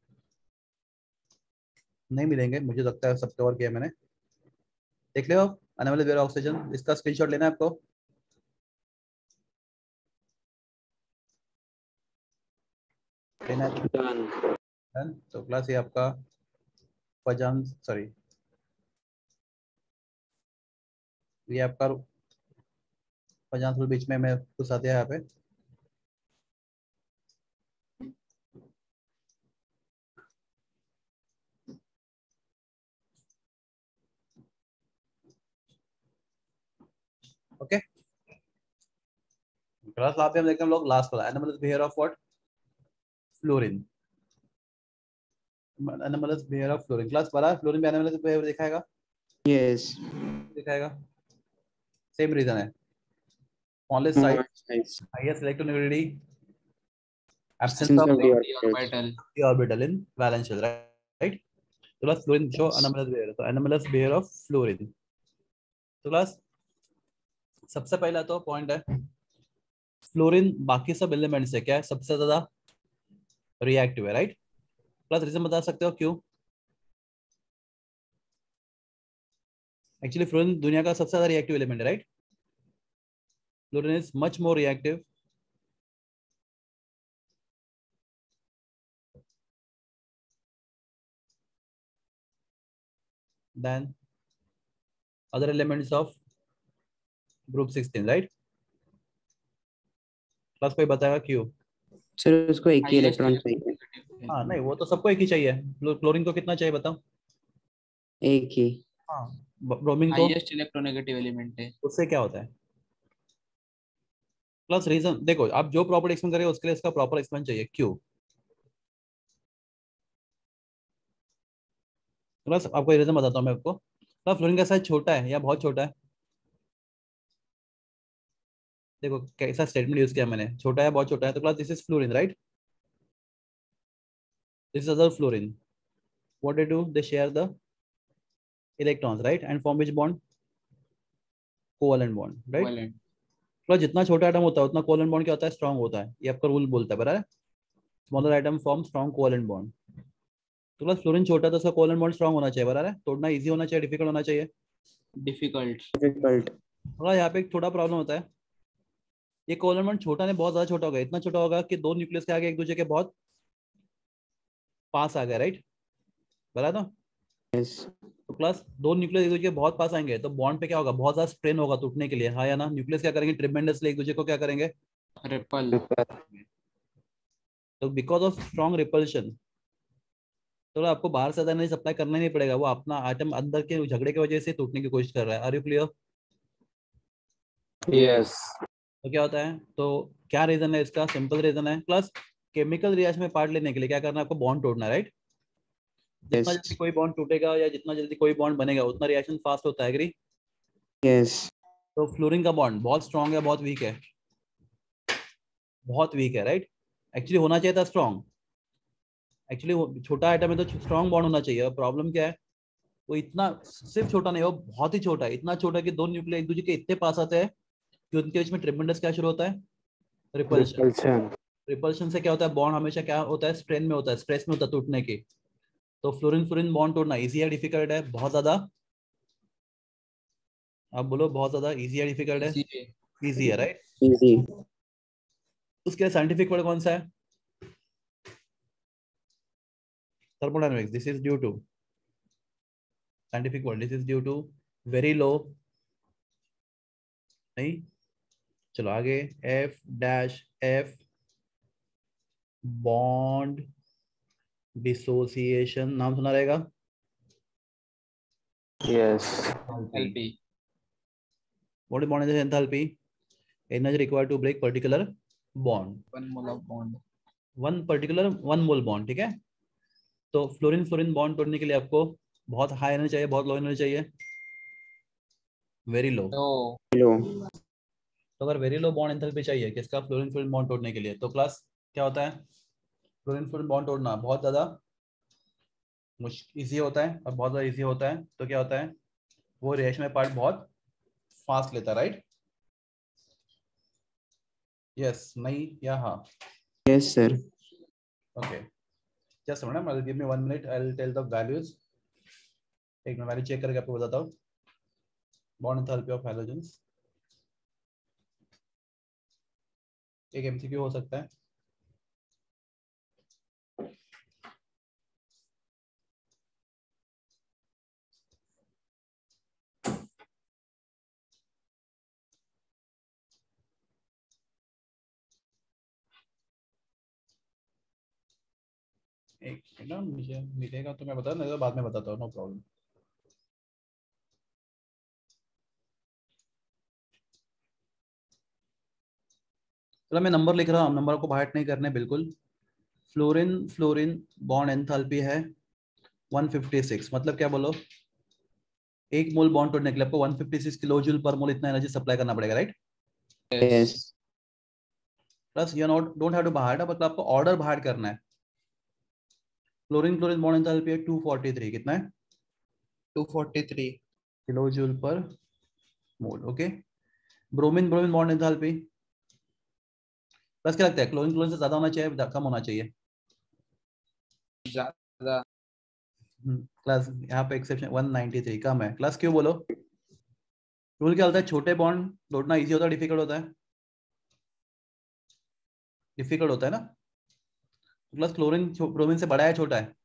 नहीं मिलेंगे, मुझे लगता है सब कवर किया मैंने। देख लो anomalous behavior of oxygen, इसका स्क्रीनशॉट लेना है आपको। लेना है Done. तो क्लास ये आपका फजान, सॉरी ये आपका फजान रूल बीच में मैं घुसा दिया यहाँ पे। ओके, क्लास आप हम देखते हैं लोग लास्ट वाला anomalous behaviour of what? Fluorine. Anomalous behaviour of fluorine, class बड़ा फ्लोरीन में एनिमल्स बिहेवियर दिखाएगा, Yes. दिखाएगा। सेम रीजन है, smallest More size, size. highest electronegatividity, absence Absence of of D d orbitals. orbital. the orbital in valence shell, right? तो class fluorine show anomalous behaviour, तो anomalous behaviour of fluorine. तो class सबसे पहला तो point है fluorine बाकी सब element से क्या है, सबसे ज्यादा रिएक्टिव है, राइट? प्लस रीजन बता सकते हो क्यों? एक्चुअली फ्लोरीन दुनिया का सबसे ज्यादा रिएक्टिव एलिमेंट है, right? Fluorine is much more reactive than other elements of group 16, right? Plus कोई बताएगा क्यों? सर उसको एक ही हाईएस्ट इलेक्ट्रॉन चाहिए, इलेक्ट्रोनेगेटिव हाँ नहीं, वो तो सबको एक ही चाहिए। क्लोरीन को कितना चाहिए बताओ? एक ही। हाँ, ब्रोमीन को? हाईएस्ट इलेक्ट्रोनेगेटिव एलिमेंट है। उससे क्या होता है? प्लस रीजन देखो, आप जो प्रॉपर्टी एक्सप्लेन करेंगे उसके लिए इसका प्रॉपर एक्सप्लेन चाहिए, क्यों? प्लस आपको रीजन बताता हूँ मैं आपको। प्लस फ्लोरीन का साइज छोटा है या बहुत छोटा है? देखो कैसा स्टेटमेंट यूज किया मैंने, छोटा है बहुत छोटा है, तो plus this is fluorine, right? This is other fluorine. What they do, they share the electrons, right? And form which bond? Covalent bond, right? Covalent. Plus जितना छोटा आइटम होता है उतना कोवेलेंट बॉन्ड क्या होता है, स्ट्रांग होता है, ये आपका रूल बोलता है, बराबर? Smaller atom form strong covalent bond. तो प्लस फ्लोरीन छोटा है तो उसका कोवेलेंट बॉन्ड स्ट्रांग होना चाहिए, बराबर? तोड़ना इजी होना चाहिए, डिफिकल्ट होना चाहिए? डिफिकल्ट। डिफिकल्ट। थोड़ा यहाँ पे एक छोटा प्रॉब्लम होता है, ये कोवेलेंट बॉन्ड छोटा नहीं, बहुत ज्यादा छोटा होगा, इतना छोटा होगा कि दो न्यूक्लियस के आगे एक दूसरे के बहुत पास आ गए, राइट? बराबर ना? यस। तो प्लस दो न्यूक्लियस एक दूसरे के बहुत पास आएंगे तो बॉन्ड पे क्या होगा, बहुत ज्यादा स्ट्रेन होगा टूटने के लिए, हाँ या ना? न्यूक्लियस क्या करेंगे, ट्रिमेंडसली एक दूसरे को क्या करेंगे, रिपल। तो बिकॉज ऑफ स्ट्रॉन्ग रिपल्शन तो आपको बाहर से एनर्जी सप्लाई करना ही नहीं पड़ेगा, वो अपना आइटम अंदर के झगड़े की वजह से टूटने की कोशिश कर रहा है। Are you clear? यस। तो क्या होता है, तो क्या रीजन है इसका? सिंपल रीजन है, प्लस केमिकल रिएक्शन में पार्ट लेने के लिए क्या करना है आपको, बॉन्ड तोड़ना, राइट? जितना यस। जल्दी कोई बॉन्ड टूटेगा या जितना जल्दी कोई बॉन्ड बनेगा उतना रिएक्शन फास्ट होता है, एग्री? यस। तो फ्लोरीन का बॉन्ड बहुत स्ट्रॉन्ग है, बहुत वीक है? बहुत वीक है, राइट? एक्चुअली होना चाहिए था स्ट्रॉन्ग, एक्चुअली छोटा आइटम है तो स्ट्रॉन्ग बॉन्ड होना चाहिए। प्रॉब्लम क्या है, वो इतना सिर्फ छोटा नहीं, वो बहुत ही छोटा है, इतना छोटा कि दो न्यूक्लियस एक दूसरे के इतने पास आते हैं कि उनके बीच में ट्रिमेंडस क्या शुरू होता है, रिपल्शन। रिपल्शन। रिपल्शन से क्या होता है, बॉन्ड हमेशा क्या होता है, स्ट्रेन में होता है, स्ट्रेस में होता है टूटने की। तो फ्लोरीन फ्लोरीन बॉन्ड तोड़ना इजी है डिफिकल्ट है, बहुत ज्यादा? आप बोलो, बहुत ज्यादा इजी है डिफिकल्ट है? इजी है। इजी है, राइट? इजी। उसके साइंटिफिक वर्ड कौन सा है? Thermodynamics. This is due to scientific word, this is due to very low, नहीं? चलो आगे, F dash F bond dissociation, नाम सुना रहेगा? Yes. LP. What is bond enthalpy? Energy required to break particular bond. 1 mole of bond. One mole bond, ठीक है? तो fluorine fluorine bond तोड़ने के लिए आपको बहुत हाई एनर्जी चाहिए, बहुत लो एनर्जी चाहिए? Very low. तो लो। तो अगर वेरी लो बॉन्ड एंथैल्पी चाहिए किसका, फ्लोरीन फ्लोरीन बॉन्ड तोड़ने के लिए, तो प्लस क्या होता है, फ्लोरीन फ्लोरीन बॉन्ड तोड़ना बहुत ज्यादा मुश्किल इजी होता है, और बहुत ज्यादा इजी होता है तो क्या होता है, वो रिएक्शन में पार्ट बहुत फास्ट लेता है, राइट? यस, नहीं या हाँ? Yes sir. Okay, just a minute, give me 1 minute, I'll tell the values. एक मैं वैल्यू चेक करके आपको बताता हूँ। बॉन्ड एंथैल्पी ऑफ हैलोजेंस एक एमसीक्यू हो सकता है। एक ना मुझे मिलेगा तो मैं बता, नहीं तो बाद में बताता हूँ, नो प्रॉब्लम। चलो मैं नंबर लिख रहा हूँ, नंबर को बाहर नहीं करने बिल्कुल। फ्लोरीन फ्लोरीन बॉन्ड एंथैल्पी है 156, मतलब क्या बोलो, एक मोल बॉन्ड तोड़ने के लिए आपको 156 किलो जूल पर मोल इतना एनर्जी सप्लाई करना पड़ेगा, right? Yes. Plus you not don't have to बाहर, मतलब आपको ऑर्डर बाहर करना है। फ्लोरीन फ्लोरीन बॉन्ड एंथैल्पी है 243, कितना है, 243 kilo joule per mole, okay? Bromine bromine bond enthalpy plus क्या लगता है, क्लोरीन से ज्यादा होना चाहिए कम होना चाहिए? ज्यादा। क्लास यहाँ पे एक्सेप्शन 193 कम है। क्लास क्यों बोलो? रूल क्या होता है, छोटे बॉन्ड तोड़ना इजी होता है डिफिकल्ट होता है? डिफिकल्ट होता है ना। प्लस क्लोरीन ब्रोमीन से बड़ा है छोटा है?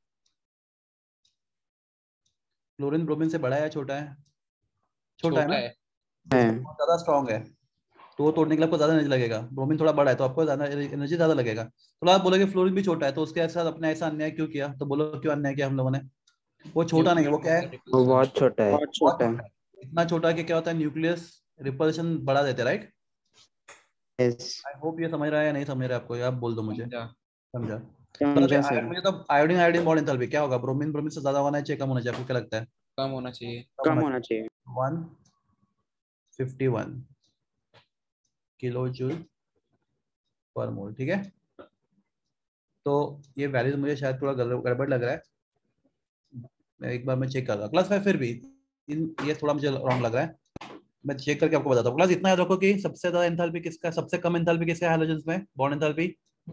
क्लोरीन ब्रोमीन से बड़ा है छोटा है? छोटा है छोटा ना। है। इसका बहुत ज्यादा स्ट्रॉन्ग है, तो वो तोड़ने के लिए आपको ज्यादा एनर्जी लगेगा। ब्रोमीन थोड़ा बड़ा है तो आपको ज्यादा एनर्जी ज्यादा लगेगा। तो आप बोलोगे फ्लोरीन भी छोटा है, तो उसके साथ अपने ऐसा अन्याय क्यों किया? तो बोलो क्यों अन्याय किया हम लोगों ने? वो छोटा नहीं है, वो क्या है, वो बहुत छोटा है। बहुत छोटा है। इतना छोटा कि क्या होता है, न्यूक्लियस रिपल्शन बढ़ा देते हैं, राइट? यस, आई होप ये समझ रहा है या नहीं समझ रहा है आपको, आप बोल दो मुझे। समझा। समझा? तो अभी समझा सर। मुझे तो आयोडीन आयोडीन बॉन्ड एंथैल्पी क्या होगा, ब्रोमीन ब्रोमीन से ज्यादा होना चाहिए कम होना चाहिए, आपको क्या लगता है? कम होना चाहिए। कम कम होना होना चाहिए। चाहिए। 151 किलो जूल पर मोल, ठीक है। तो ये वैल्यूज मुझे शायद थोड़ा गड़बड़ लग रहा है, मैं एक बार मैं चेक कर रहा क्लास 5, फिर भी ये थोड़ा मुझे रॉन्ग लग रहा है, मैं चेक करके आपको बताता हूँ। क्लास इतना याद रखो कि सबसे ज्यादा एंथैल्पी किसका, सबसे कम एंथैल्पी किसका है हैलोजेंस में, बॉन्ड एंथैल्पी?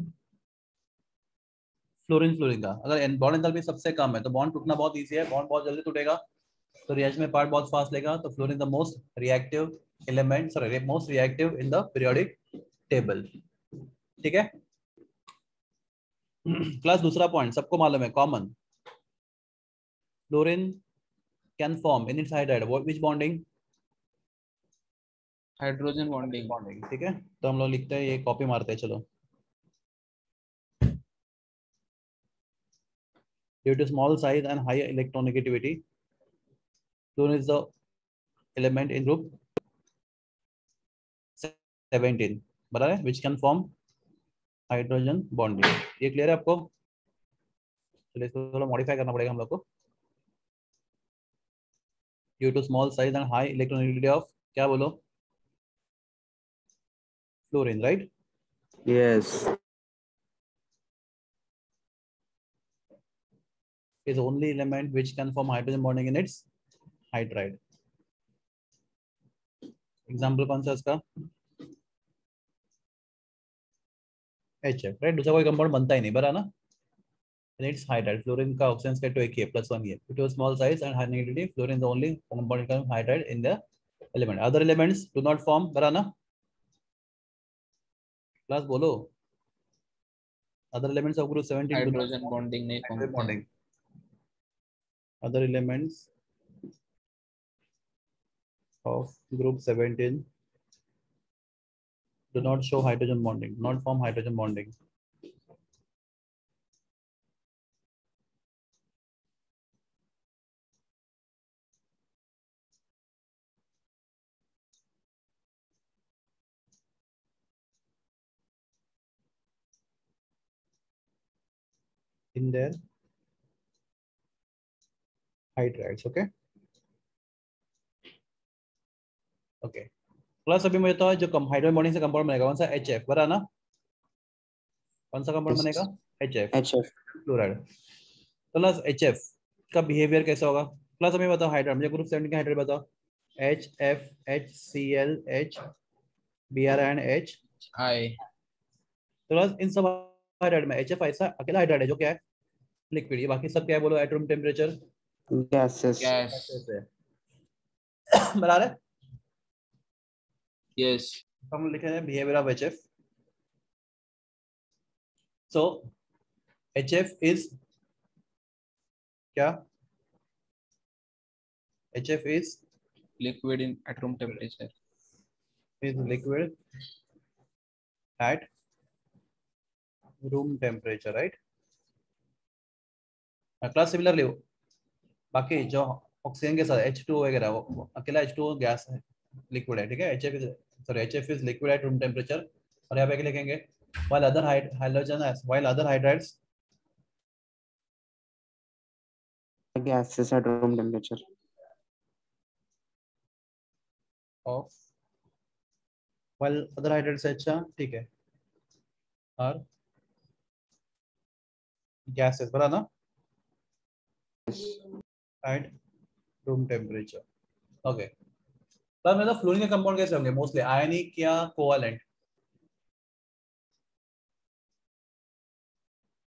फ्लोरीन फ्लोरीन का। अगर बॉन्ड एंथैल्पी सबसे कम है तो बॉन्ड टूटना बहुत ईजी है, बॉन्ड बहुत जल्दी टूटेगा, तो रिएक्शन में पार्ट बहुत फास्ट लेगा। तो fluorine the most reactive element, sorry most reactive in the periodic table, ठीक है। क्लास दूसरा पॉइंट सबको मालूम है, common. Fluorine can form in its hydride which bonding? Hydrogen bonding. Bonding, ठीक है। तो हम लोग लिखते हैं, ये कॉपी मारते हैं, चलो। Due to small size and high electronegativity, fluorine is the element in group 17, बराबर है, which can form hydrogen bonding। ये क्लियर है आपको? चलिए इसको थोड़ा मॉडिफाई करना पड़ेगा हम लोग को। Due to small size and high electronegativity of, क्या बोलो, fluorine, right? Yes, Is only element which can form hydrogen bonding in its hydride। Example कौन सा इसका? HF, राइट? दूसरा कोई कंपाउंड बनता ही नहीं, बरा ना। In its hydride, fluorine का ऑक्सीजन स्टेट तो एक ही है, +1 ही है। Due to small size and high negativity, fluorine is the only compound can hydride in the element, other elements do not form, बरा ना। क्लास बोलो, other elements of group 17 do not hydrogen form bonding नहीं hydrogen form. bonding। Other elements of group 17 do not show hydrogen bonding, not form hydrogen bonding। In their hydrides, okay। Okay, plus अभी मुझे तो जो hydrogen bonding से compound बनेगा कौन सा, HF, बरा ना। कौन सा कंपाउंड बनेगा? HF, HF। Fluoride. Plus HF का बिहेवियर कैसा होगा? प्लस हमें बताओ हाइड्राइड, मुझे ग्रुप 17 का हाइड्राइड बताओ। HF, HCl, H, Br and H। I. Plus इन सब हाइड्राइड में HF ऐसा अकेला हाइड्राइड है जो क्या है, लिक्विड। ये बाकी सब क्या है बोलो, at room temperature, gases. Gas. ऐसे बराबर है। यस। हम लिख रहे हैं behaviour of HF। So HF is क्या? HF liquid in at room temperature. is liquid at room temperature, right? Class similarly बाकी जो ऑक्सीजन के साथ H2 वगैरह, वो अकेला H2 गैस है, लिक्विड है, ठीक है। HF is liquid at room temperature। और यहाँ पे क्या लिखेंगे, while other hydrogen while other hydrides gases at room temperature. of while other hydrides, अच्छा ठीक है, और gases, बरा ना, at room temperature। ओके, पर मतलब फ्लोरीन के कंपाउंड कैसे होंगे, मोस्टली आयनिक या covalent?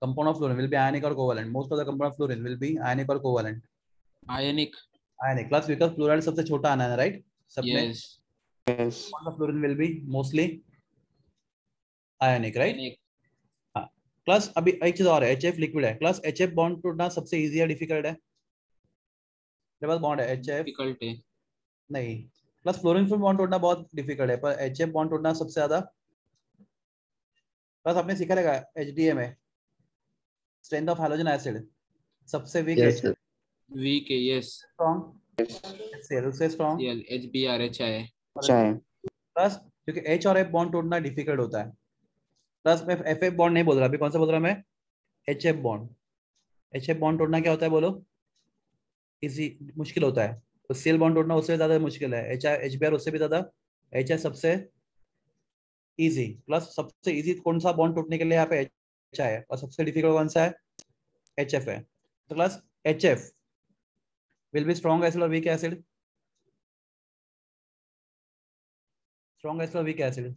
Compound of fluorine will be ionic or covalent. Most of the compound of fluorine will be ionic or covalent. Ionic. Ionic. Plus because fluoride सबसे छोटा आना है, right? सब में Yes. Yes. compound of fluorine will be mostly ionic, right? Ionic. हाँ. Plus अभी एक चीज और है, HF लिक्विड है. Plus HF बॉन्ड टूटना सबसे इजी या डिफिकल्ट है? मेरे पास बॉन्ड है HF. Difficult है. नहीं. प्लस फ्लोरीन फिल्म बॉन्ड तोड़ना बहुत डिफिकल्ट है, पर HF बॉन्ड तोड़ना सबसे ज्यादा. प्लस आपने सीखा रहेगा HDA में स्ट्रेंथ ऑफ हैलोजन एसिड सबसे वीक है, Yes, sir. Weak है. Yes. स्ट्रॉन्ग HCl उससे स्ट्रॉन्ग Cl. HBr. HI. अच्छा है. प्लस क्योंकि H और F बॉन्ड तोड़ना डिफिकल्ट होता है. प्लस मैं FF बॉन्ड नहीं बोल रहा, अभी कौन सा बोल रहा मैं? HF bond. HF बॉन्ड तोड़ना क्या होता है बोलो? इजी, मुश्किल होता है. तो Cl बॉन्ड तोड़ना उससे ज्यादा मुश्किल है. HBr उससे भी ज्यादा. HI सबसे इजी. प्लस सबसे इजी कौन सा बॉन्ड टूटने के लिए यहाँ पे HI है, और सबसे डिफिकल्ट कौन सा है? HF है. तो plus HF will be strong acid or weak acid? Strong acid or weak acid?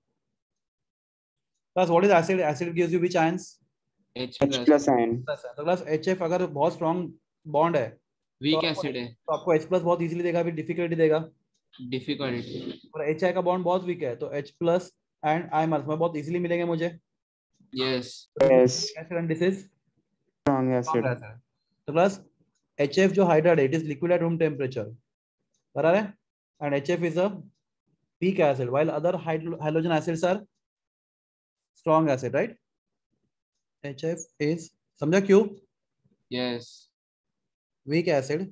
Plus what is acid? Acid gives you which ions? H H plus. plus ion. Plus. तो plus HF अगर बहुत strong bond है Weak तो acid है. आपको H plus बहुत easily देगा, फिर डिफिकल्टी देगा. Difficult. और HI का बॉन्ड बहुत वीक है तो H plus and I minus में बहुत इजीली मिलेंगे मुझे. Yes. Yes. Acid and this is Strong strong acid. acid. तो प्लस HF जो हाइड्राइड है, it is liquid at room temperature, बराबर है. And HF is a weak acid while other halogen acids are strong acid, right? HF is, समझा क्यों? Yes. Weak acid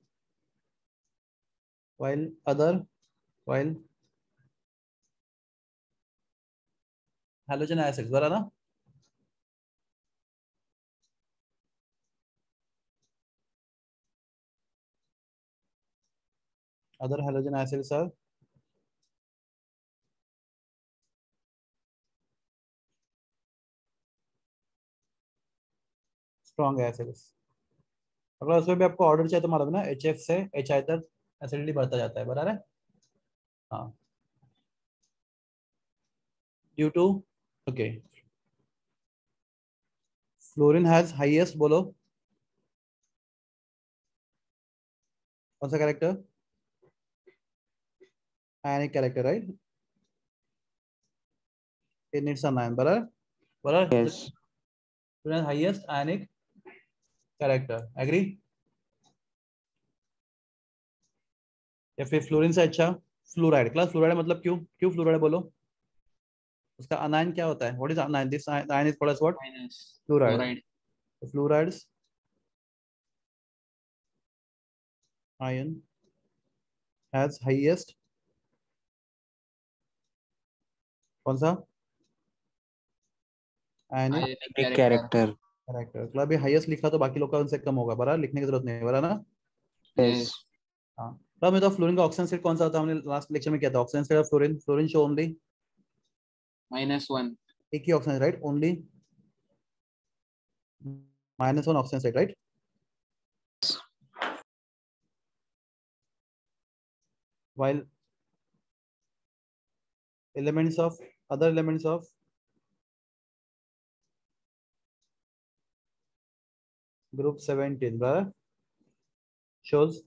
while halogen acids, बराबर ना? Other halogen acids are strong acids. अगर उसमें भी आपको ऑर्डर चाहिए तो मालूम है ना, HF से HI तक एसिडिटी बढ़ता जाता है, बराबर है. हाँ. Due to, okay, fluorine has highest, बोलो कौन सा character? Ionic character, right? It needs an ion, बराबर. Yes. Fluorine highest ionic character, agree? या फिर फ्लोरीन से अच्छा फ्लोराइड. क्लास फ्लोराइड मतलब क्यों क्यों फ्लोराइड बोलो? उसका अनायन क्या होता है? What is anion? This ion is called as what? Minus. Fluoride. Chloride. Fluorides ion has highest, कौन सा? Ionic Ionic Character. कैरेक्टर. मतलब अभी हाईएस्ट लिखा तो बाकी लोग का उनसे कम होगा, बराबर, लिखने की जरूरत नहीं है, बराबर ना? Yes. हाँ. तो मैं तो फ्लोरीन का ऑक्सीजन स्टेट कौन सा होता है, हमने लास्ट लेक्चर में किया था. Oxygen state of fluorine, fluorine show only -1. एक ही oxygen, right? Only -1 oxygen state, right? while elements of other elements of group 17 blah, shows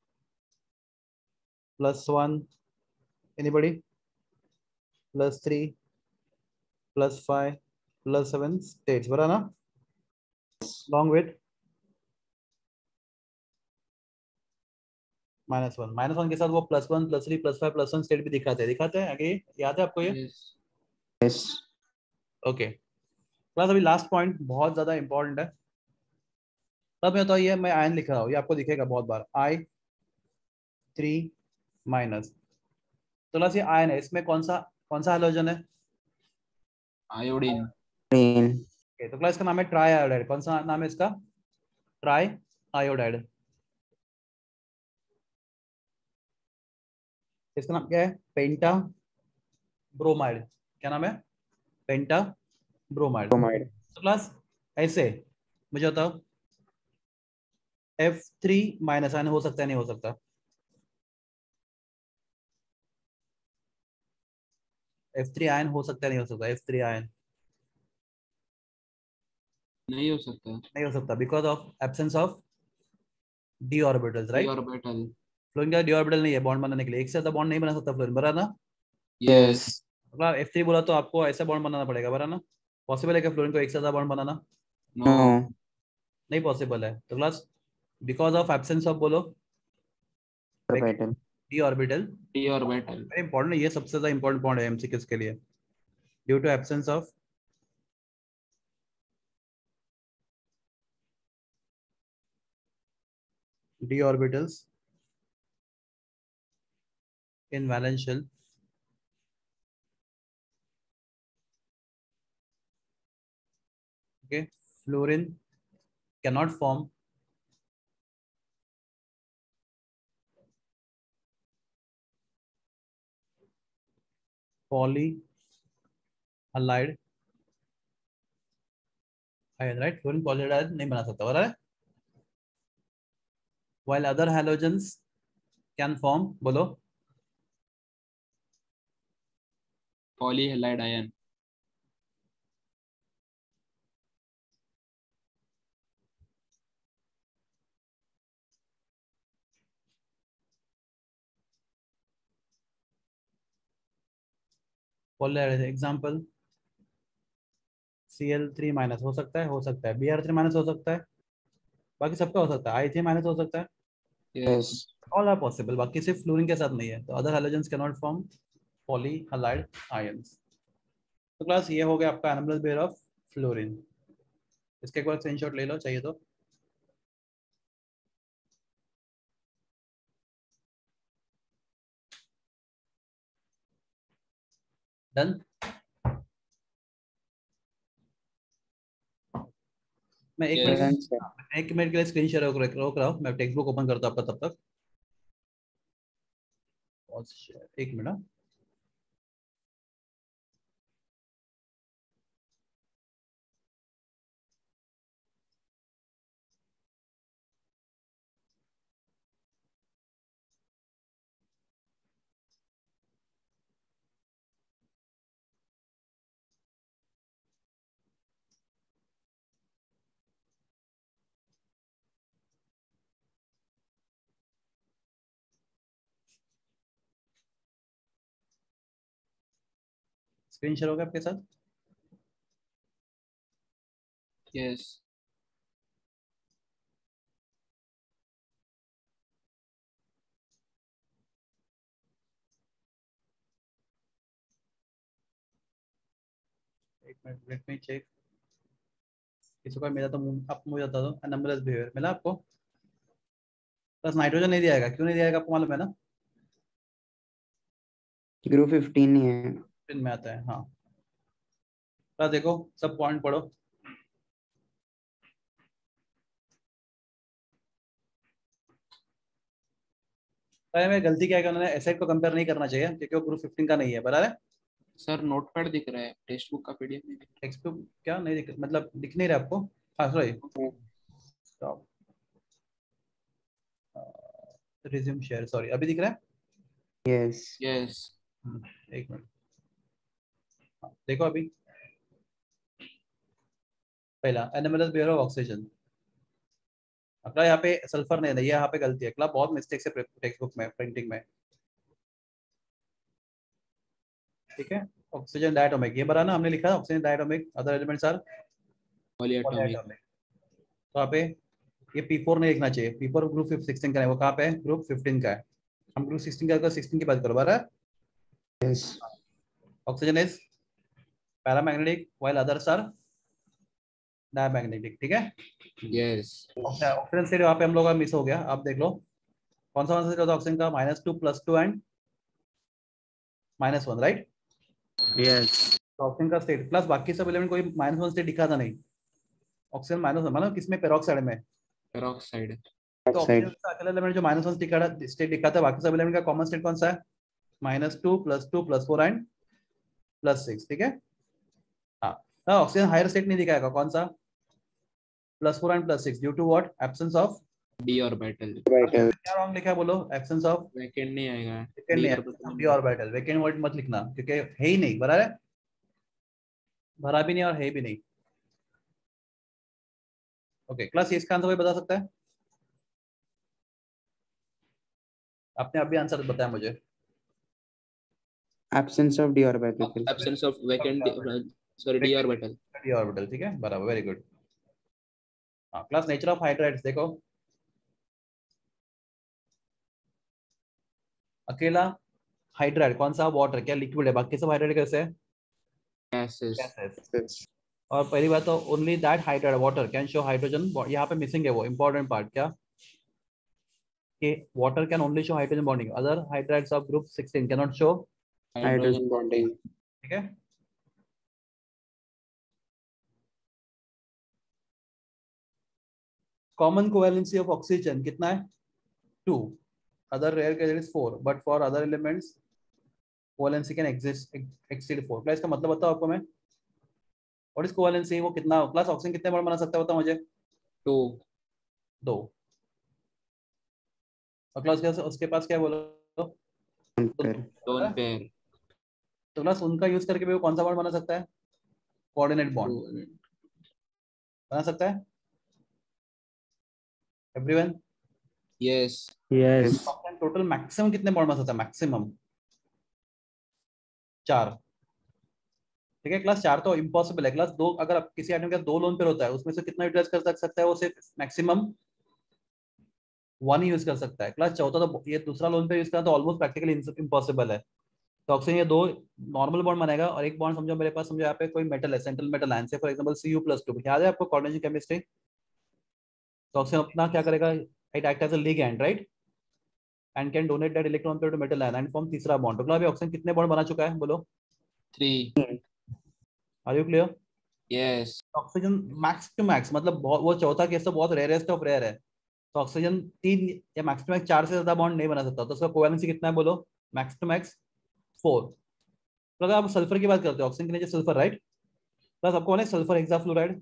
+1, anybody, +3, +5, +7 states, बरा ना? Along with -1 के साथ वो +1, +3, +5, +1 स्टेट भी दिखाते हैं आगे. याद है आपको ये? Yes. Yes. ओके. प्लस अभी लास्ट पॉइंट बहुत ज्यादा इंपॉर्टेंट है. तब मैं तो ये मैं आयन लिख रहा हूँ, ये आपको दिखेगा बहुत बार, I3-. तो प्लस ये आयन है, इसमें कौन सा हाइड्रोजन है? Iodine. Green. Okay, तो प्लस इसका नाम है ट्राई आयोडाइड. कौन सा नाम है इसका? Triiodide. इसका नाम क्या है? Pentabromide. क्या नाम है? Pentabromide. Bromide. तो प्लस ऐसे मुझे बताओ, F3- आयन हो सकता है नहीं हो सकता? F3 आयन हो सकता है नहीं हो सकता? F3 आयन नहीं हो सकता। नहीं हो सकता because of absence of d orbitals, d right. Orbital. Fluorine का डी ऑर्बिटल नहीं है बॉन्ड बनाने के लिए, एक से ज्यादा बॉन्ड नहीं बना सकता फ्लोरीन, बरा ना। यस। अगर F3 बोला तो आपको ऐसा बॉन्ड बनाना पड़ेगा, बरा ना। पॉसिबल है क्या फ्लोरीन को एक से ज्यादा बॉन्ड बनाना? नो। नो। नहीं पॉसिबल है। तो class because of absence of बोलो, orbital. D orbital. D orbital. Very important है, ये सबसे ज्यादा इंपॉर्टेंट पॉइंट है एमसीक्यूज के लिए। Due to absence of d orbitals in valence shell, okay, fluorine cannot form polyhalide ion, right? Fluorine polyhalide ion नहीं बना सकता, बराबर है। while other halogens can form, बोलो। Polyhalide ion. polyhalide example Cl3 minus हो सकता है, Br3 माइनस हो सकता है, बाकी सबका हो सकता है, I3 माइनस हो सकता है। यस। ऑल आर पॉसिबल, बाकी सिर्फ फ्लोरीन के साथ नहीं है। तो other halogens can not form polyhalide ions. तो क्लास ये हो गया आपका एनामल पेयर ऑफ फ्लोरीन। इसके एक बार स्क्रीनशॉट ले लो चाहिए तो। डन। मैं एक यस। मिनट, एक मिनट के लिए स्क्रीन शेयर रोक रहा हूँ, मैं टेक्स्ट बुक ओपन करता हूँ आपका तब तक। एक मिनट। स्क्रीन शेयर हो गया आपके साथ? यस। एक मिनट, लेट मी चेक। किसी को मिला तो आप मुझे बता दो। एनामलस बिहेवियर मिला आपको? बस नाइट्रोजन नहीं दिया जाएगा, क्यों नहीं दिया जाएगा आपको मालूम है ना? ग्रुप 15 ही है। फिर में आता है, हाँ। तो देखो सब पॉइंट पढ़ो। पहले में गलती क्या है कि उन्होंने एसाइड को कंपेयर नहीं करना चाहिए क्योंकि वो ग्रुप 15 का नहीं है, बराबर है। सर नोटपैड दिख रहा है, टेक्स्ट बुक का पीडीएफ नहीं दिख टेक्स्ट बुक क्या नहीं दिख, मतलब दिख नहीं रहा आपको? हाँ सॉरी, रहा। स्टॉप, रिज्यूम शेयर, सॉरी अभी दिख रहा है। यस। यस। एक मिनट, हाँ, देखो अभी। पहला एनामलस बिहेवियर ऑफ ऑक्सीजन। अगला यहाँ पे सल्फर नहीं है, ये यहाँ पे गलती है, अगला बहुत मिस्टेक से टेक्स्ट बुक में प्रिंटिंग में, ठीक है। ऑक्सीजन डायटोमिक ये बना ना, हमने लिखा oxygen diatomic, other elements are polyatomic. Polyatomic. तो यहाँ पे ये P4 नहीं लिखना चाहिए, P4 ग्रुप 16 का है, वो कहाँ पे है? ग्रुप 15 का है। हम ग्रुप 16 का 16 की बात करो, बारह। Yes. Oxygen is paramagnetic while others are diamagnetic, ठीक है। यस। ऑक्सीजन से यहाँ पे हम लोग का मिस हो गया, आप देख लो कौन सा होता है ऑक्सीजन का? -2 +2 एंड -1, राइट। यस। ऑक्सीजन का स्टेट प्लस बाकी सब एलिमेंट कोई -1 स्टेट दिखा था नहीं। ऑक्सीजन -1 मतलब किसमें? पेरोक्साइड में। पेरोक्साइड। तो ऑक्सीजन का अकेला एलिमेंट जो -1 स्टेट दिखाता है, बाकी सब एलिमेंट का कॉमन स्टेट कौन सा है? -2 +2 +4 एंड +6, ठीक है। हाँ, ऑक्सीजन हायर स्टेट नहीं दिखाएगा, कौन सा? +4 and +6 due to what? Absence of d orbital. Orbital. क्या रॉन्ग लिखा है बोलो? एब्सेंस ऑफ वैकेंट नहीं आएगा। वेकेंट डी नहीं है, orbital. D orbital. Vacant word मत लिखना क्योंकि है ही नहीं, बराबर है, भरा भी नहीं और है भी नहीं। ओके क्लास इसका आंसर कोई बता सकता है? आपने अभी आंसर बताया मुझे। Absence of d orbital. Absence of vacant, sorry d orbital. D orbital, ठीक है बराबर, वेरी गुड। हाँ क्लास नेचर ऑफ हाइड्राइड्स देखो, अकेला हाइड्राइड कौन सा? वाटर, क्या लिक्विड है? बाकी सब हाइड्राइड कैसे है? गैसेस। गैसेस। और पहली बात तो only that hydride water can show hydrogen, यहाँ पे मिसिंग है वो इंपॉर्टेंट पार्ट, क्या कि water can only show hydrogen bonding, other hydrides of group 16 can not show, hydrogen bonding. ठीक है। कॉमन कोवेलेंसी ऑफ ऑक्सीजन कितना है? 2, other rare cases 4, but for other elements covalency can exceed 4। इसका मतलब बताओ आपको मैं, व्हाट इज कोवेलेंसी, वो कितना प्लस ऑक्सीजन कितने बॉन्ड बना सकता है बताओ मुझे? 2। 2। और क्लास क्या उसके पास क्या बोलो? Lone pair. तो क्लास उनका यूज करके भी वो कौन सा बॉन्ड बना सकता है? कोऑर्डिनेट बॉन्ड बना सकता है everyone? Yes. Yes. Total maximum कितने बॉन्ड बना सकता है? मैक्सिमम 4, ठीक है क्लास। 4 तो इम्पॉसिबल है क्लास। दो, अगर आप किसी आइटम का 2 लोन पेयर होता है उसमें से कितना यूटिलाइज कर सकता है वो? सिर्फ मैक्सिमम 1 ही यूज कर सकता है क्लास। चौथा तो ये दूसरा लोन पेयर यूज करना तो ऑलमोस्ट प्रैक्टिकली इम्पॉसिबल है। तो ऑक्सीजन ये 2 नॉर्मल बॉन्ड बनाएगा और एक बॉन्ड समझो मेरे पास, समझो यहाँ पे कोई मेटल है, सेंट्रल मेटल आयन से फॉर एग्जांपल Cu+2, याद है आपको कोऑर्डिनेशन केमिस्ट्री? तो ऑक्सीजन अपना क्या करेगा? It act as a ligand, right, and can donate that electron pair to metal ion and form तीसरा बॉन्ड। तो अभी ऑक्सीजन कितने बॉन्ड बना चुका है बोलो? 3। Are you clear? Yes. Oxygen max to max मतलब वो चौथा केस तो बहुत रेयरेस्ट ऑफ रेयर है। तो ऑक्सीजन 3 या मैक्स टू मैक्स 4 से ज्यादा बॉन्ड नहीं बना सकता, तो उसका कोवेलेंसी कितना है बोलो? Max to max 4। तो अगर आप सल्फर की बात करते हो, ऑक्सीजन के नीचे सल्फर, राइट, प्लस आपको बोले सल्फर हेक्साफ्लोराइड,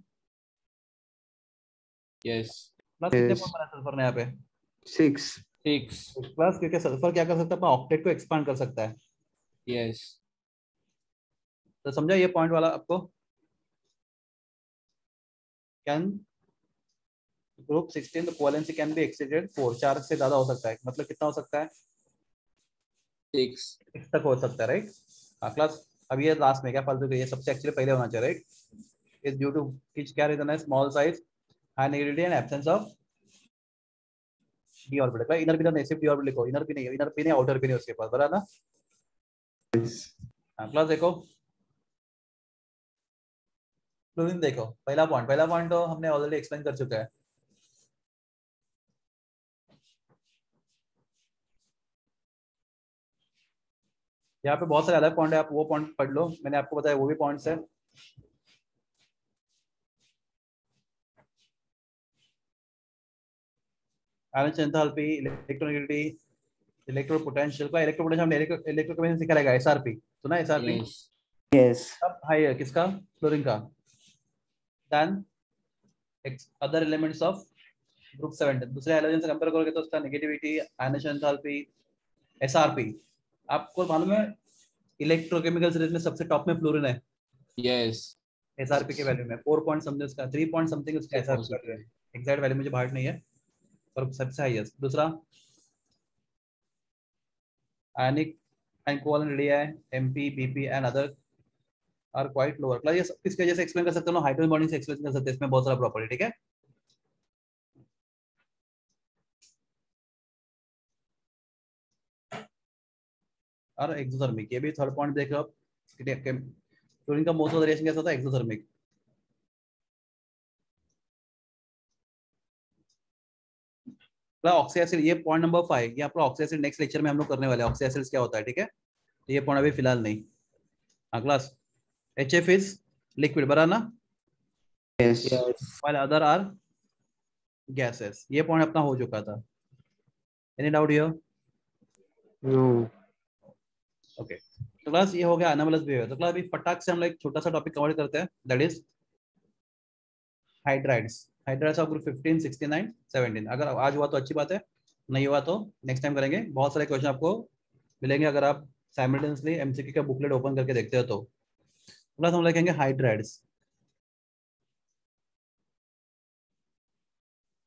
यस। प्लस कितने बॉन्ड बना सल्फर ने यहाँ पे? 6। 6। प्लस क्योंकि सल्फर क्या कर सकता है? अपना ऑक्टेट को एक्सपांड कर सकता है। यस। तो समझा ये पॉइंट वाला आपको? Can group 16 covalency can be exceeded 4, 4 से ज्यादा हो सकता है, मतलब कितना हो सकता है? 6। 6 तक हो सकता है, राइट। हाँ क्लास, अब ये लास्ट में क्या फालतू के, ये सबसे एक्चुअली पहले होना चाहिए, राइट। इज ड्यू टू किच, क्या रीजन है? Small size, high negativity and absence of d orbital. Inner भी नहीं, सिर्फ डी ऑर्बिटल लिखो, इनर भी नहीं, इनर भी नहीं, आउटर भी नहीं उसके पास, बराबर ना? हाँ क्लास देखो, फ्लोरीन देखो, पहला पॉइंट तो हमने ऑलरेडी एक्सप्लेन कर चुका है। यहाँ पे बहुत सारे अलग पॉइंट है, आप वो पॉइंट पढ़ लो, मैंने आपको बताया वो भी पॉइंट्स है। Iron enthalpy, electronegativity, electro potential का, इलेक्ट्रो पोटेंशियल हमने इलेक्ट्रोकेमिस्ट्री सिखा रहेगा, एसआरपी सुना है? SRP yes. यस। अब हाई है किसका? फ्लोरीन का। Then other elements of group 17 दूसरे हाइड्रोजन से कंपेयर करोगे तो उसका नेगेटिविटी, आयन एंथैल्पी, एसआरपी। आपको मालूम है इलेक्ट्रोकेमिकल सीरीज में सबसे टॉप में फ्लोरीन है यस। एसआरपी के वैल्यू में, 4 पॉइंट समथिंग उसका, 3 पॉइंट समथिंग उसका एसआरपी वैल्यू है। एग्जैक्ट वैल्यू मुझे बाहर नहीं है पर सबसे हाईएस्ट। दूसरा आयनिक एंड कोवेलेंट रेडी है, MP, BP and other are quite lower. Class ये सब किसके वजह से एक्सप्लेन कर सकते हो? हाइड्रोजन बॉन्डिंग से एक्सप्लेन कर सकते हैं, इसमें बहुत सारा प्रॉपर्टी, ठीक है। और एक्सोथर्मिक, ये भी थर्ड पॉइंट देख रहे हो आप, फ्लोरीन का मोस्ट ऑफ द रिएक्शन कैसा होता है? एक्सोथर्मिक। ऑक्सी एसिड, ये पॉइंट नंबर 5, ये आपका ऑक्सी एसिड नेक्स्ट लेक्चर में हम लोग करने वाले हैं, ऑक्सी एसिड क्या होता है, ठीक है। तो ये पॉइंट अभी फिलहाल नहीं। हाँ क्लास, HF इज लिक्विड, बरा ना, yes. while other are gases, ये पॉइंट अपना हो चुका था। Any doubt here? No. Okay, तो क्लास ये हो गया एनामलस बिहेवियर। तो क्लास अभी फटाक से हम लोग एक छोटा सा टॉपिक कवर करते हैं, that is hydrides. Hydrides of group 15, 69, 17। अगर आज हुआ तो अच्छी बात है, नहीं हुआ तो नेक्स्ट टाइम करेंगे। बहुत सारे क्वेश्चन आपको मिलेंगे अगर आप साइमल्टेनियसली एमसीक्यू का बुकलेट ओपन करके देखते हो तो। प्लस हम लिखेंगे हाइड्राइड्स।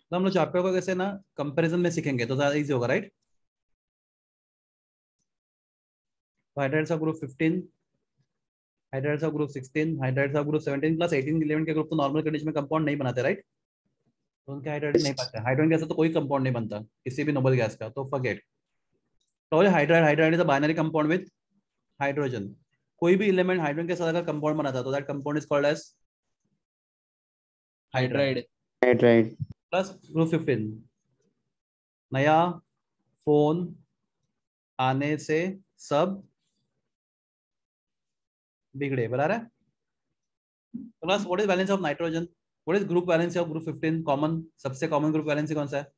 तो हम लोग चैप्टर को कैसे ना कंपैरिजन में सीखेंगे तो ज्यादा इजी होगा, right? Hydrides of group 15, hydrides of group 16, hydrides of group 17 plus 18 11 के ग्रुप तो नॉर्मल कंडीशन में कंपाउंड नहीं बनाते, राइट? तो उनके हाइड्राइड नहीं पाते, हाइड्रोजन गैस तो कोई कंपाउंड नहीं बनता किसी भी नोबल गैस का, तो फॉरगेट। तो hydride, hydride is a binary compound with hydrogen. कोई भी एलिमेंट हाइड्रोजन के साथ अगर कंपाउंड बनाता है तो that compound is called as hydride. Hydride. Right. Plus group 15, नया फोन आने से सब बिगड़े, बराबर है? Plus what is valence of nitrogen, what is group valency of group 15? Common, सबसे कॉमन ग्रुप वैलेंसी कौन सा है?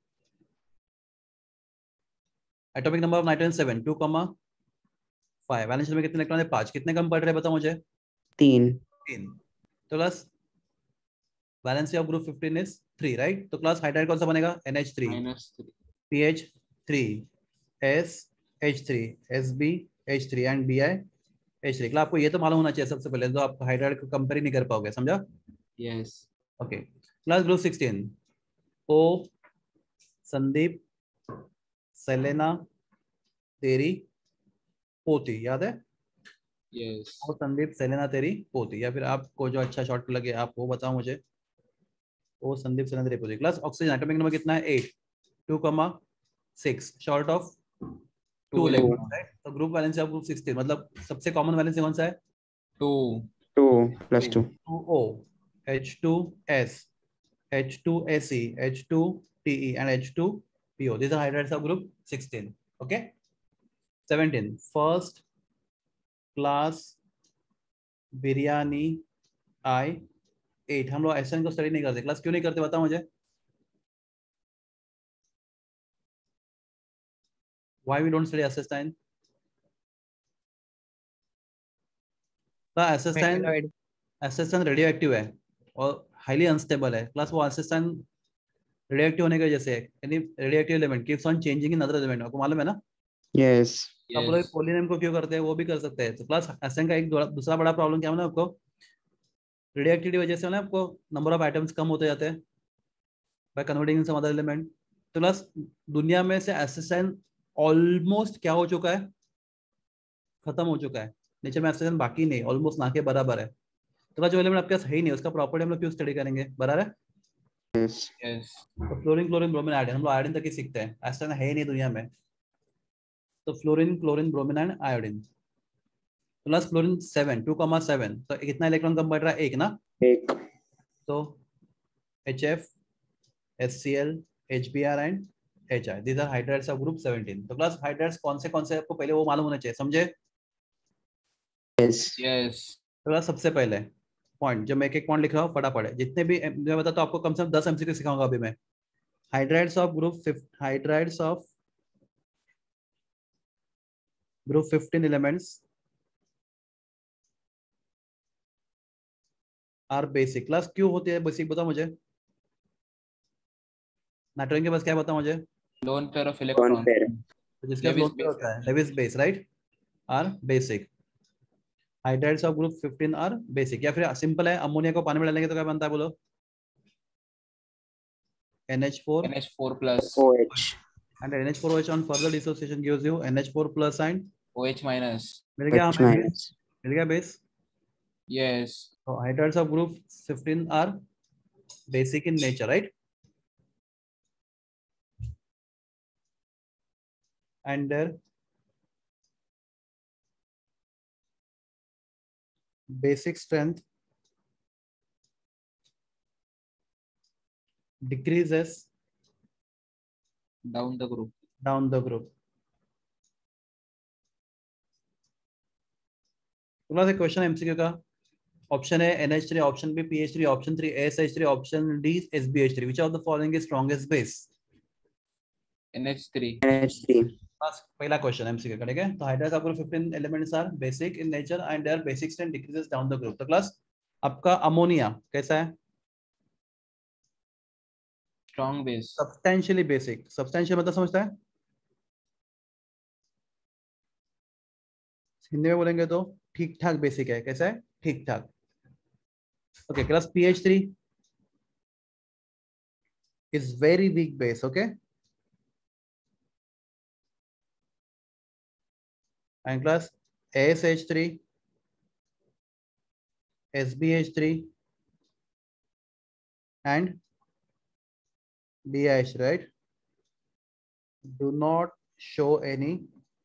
Atomic number of nitrogen 7, 2,5। Valence में कितने इलेक्ट्रॉन है? 5। कितने कम पड़ रहे हैं बताओ मुझे? 3। 3। तो plus valency of group 15 is 3, right? तो क्लास हाइड्राइड कौन सा बनेगा? NH3, -3। PH3, SH3, SbH3 and BiH3। Class आपको ये तो मालूम होना चाहिए सबसे पहले, तो आप हाइड्राइड को कंपेयर ही नहीं कर पाओगे, समझा? यस। ओके। क्लास ग्रुप 16, ओ संदीप सेलेना तेरी पोती, याद है? यस। ओ संदीप सेलेना तेरी पोती, या फिर आपको जो अच्छा शॉर्ट लगे आप वो बताओ मुझे। ओ संदीप सेलेना तेरी पोती। क्लास ऑक्सीजन एटॉमिक नंबर कितना है? 8, 2,6 short of 2 2 electron, electron. Right? तो ग्रुप वैलेंसी ऑफ ग्रुप 16 मतलब सबसे कॉमन वैलेंसी कौन सा है? 2। 2 2, + 2। 2O, H2S, H2Se, H2Te and H2PO. These are hydrides of group 16. Okay. 17, first class biryani आई 8। हम लोग एसएन को स्टडी नहीं करते, क्लास क्यों नहीं करते बताओ मुझे? Why we don't study astatine? तो astatine, metalloid. Astatine radioactive है और हाईली अनस्टेबल है। प्लस वो एसिस्टाइन रेडियो एक्टिव होने की वजह से, यानी radioactive element keeps on changing in other element, आपको मालूम है ना? यस। आप लोग यस। पोलिनियम को क्यों करते हैं, वो भी कर सकते हैं। तो प्लस एसएन का एक दूसरा बड़ा प्रॉब्लम क्या है ना आपको? रेडियो एक्टिविटी वजह से ना आपको नंबर ऑफ एटम्स कम होते जाते हैं by converting in some other element. तो प्लस दुनिया में से एसिस्टाइन ऑलमोस्ट क्या हो चुका है? खत्म हो चुका है। नेचर में एसिस्टाइन बाकी नहीं, ऑलमोस्ट ना के बराबर है। तो जो एलिमेंट आपके पास है ही नहीं, उसका प्रॉपर्टी हम लोग क्यों स्टडी करेंगे, बराबर है? यस। यस। तो फ्लोरीन, क्लोरीन, ब्रोमीन, आयोडीन, हम लोग आयोडीन तक ही सीखते हैं, एसिस्टाइन है ही नहीं दुनिया में। तो fluorine, chlorine, bromine and iodine. Plus fluorine 7, 2,7, तो कितना इलेक्ट्रॉन कम बढ़ रहा है? 1 ना? 1। तो HF, HCl, HBr and HI, these are hydrides of group 17। तो प्लस हाइड्राइड्स कौन से आपको पहले वो मालूम होना चाहिए, समझे? यस। यस। तो प्लस सबसे पहले पॉइंट, जो मैं एक एक पॉइंट लिख रहा हूँ फटाफट है, जितने भी मैं बताता हूँ आपको, कम से कम 10 MCQ सिखाऊंगा अभी मैं। Hydrides of group 5, hydrides of group 15 elements are basic. Class क्यों होती है बेसिक, बताओ मुझे? नाइट्रोजन के पास क्या है बताओ मुझे? Lone pair of one electron. Pair. तो जिसके पास लोन पेयर होता है, Lewis base, right? Are basic. Hydrides of group 15 are basic. या फिर सिंपल है, अमोनिया को पानी में डालेंगे तो क्या बनता है बोलो? NH4 NH4+। OH। and NH4OH on further dissociation gives you NH4+ and OH-। मिल गया H हमें बेस, माइनस। मिल गया बेस। यस। तो hydrides of group 15 are basic in nature, right? And their basic strength decreases down the group. down the group। तो बस एक question MCQ का, option है NH3, option B PH3, option 3 ASH3, option D SbH3। Which of the following is strongest base? NH3। NH3। बस पहला question MCQ का, ठीक है? तो hydrides of group 15 elements are basic in nature and their basic strength decreases down the group. तो class आपका ammonia कैसा है? Strong base. Substantially basic. Substantial मतलब समझता है? हिंदी में बोलेंगे तो ठीक ठाक बेसिक है। कैसा है? ठीक ठाक। Okay. Class PH3 is very weak base. Okay. And class ASH3, SBH3, and BH, right? Do not show any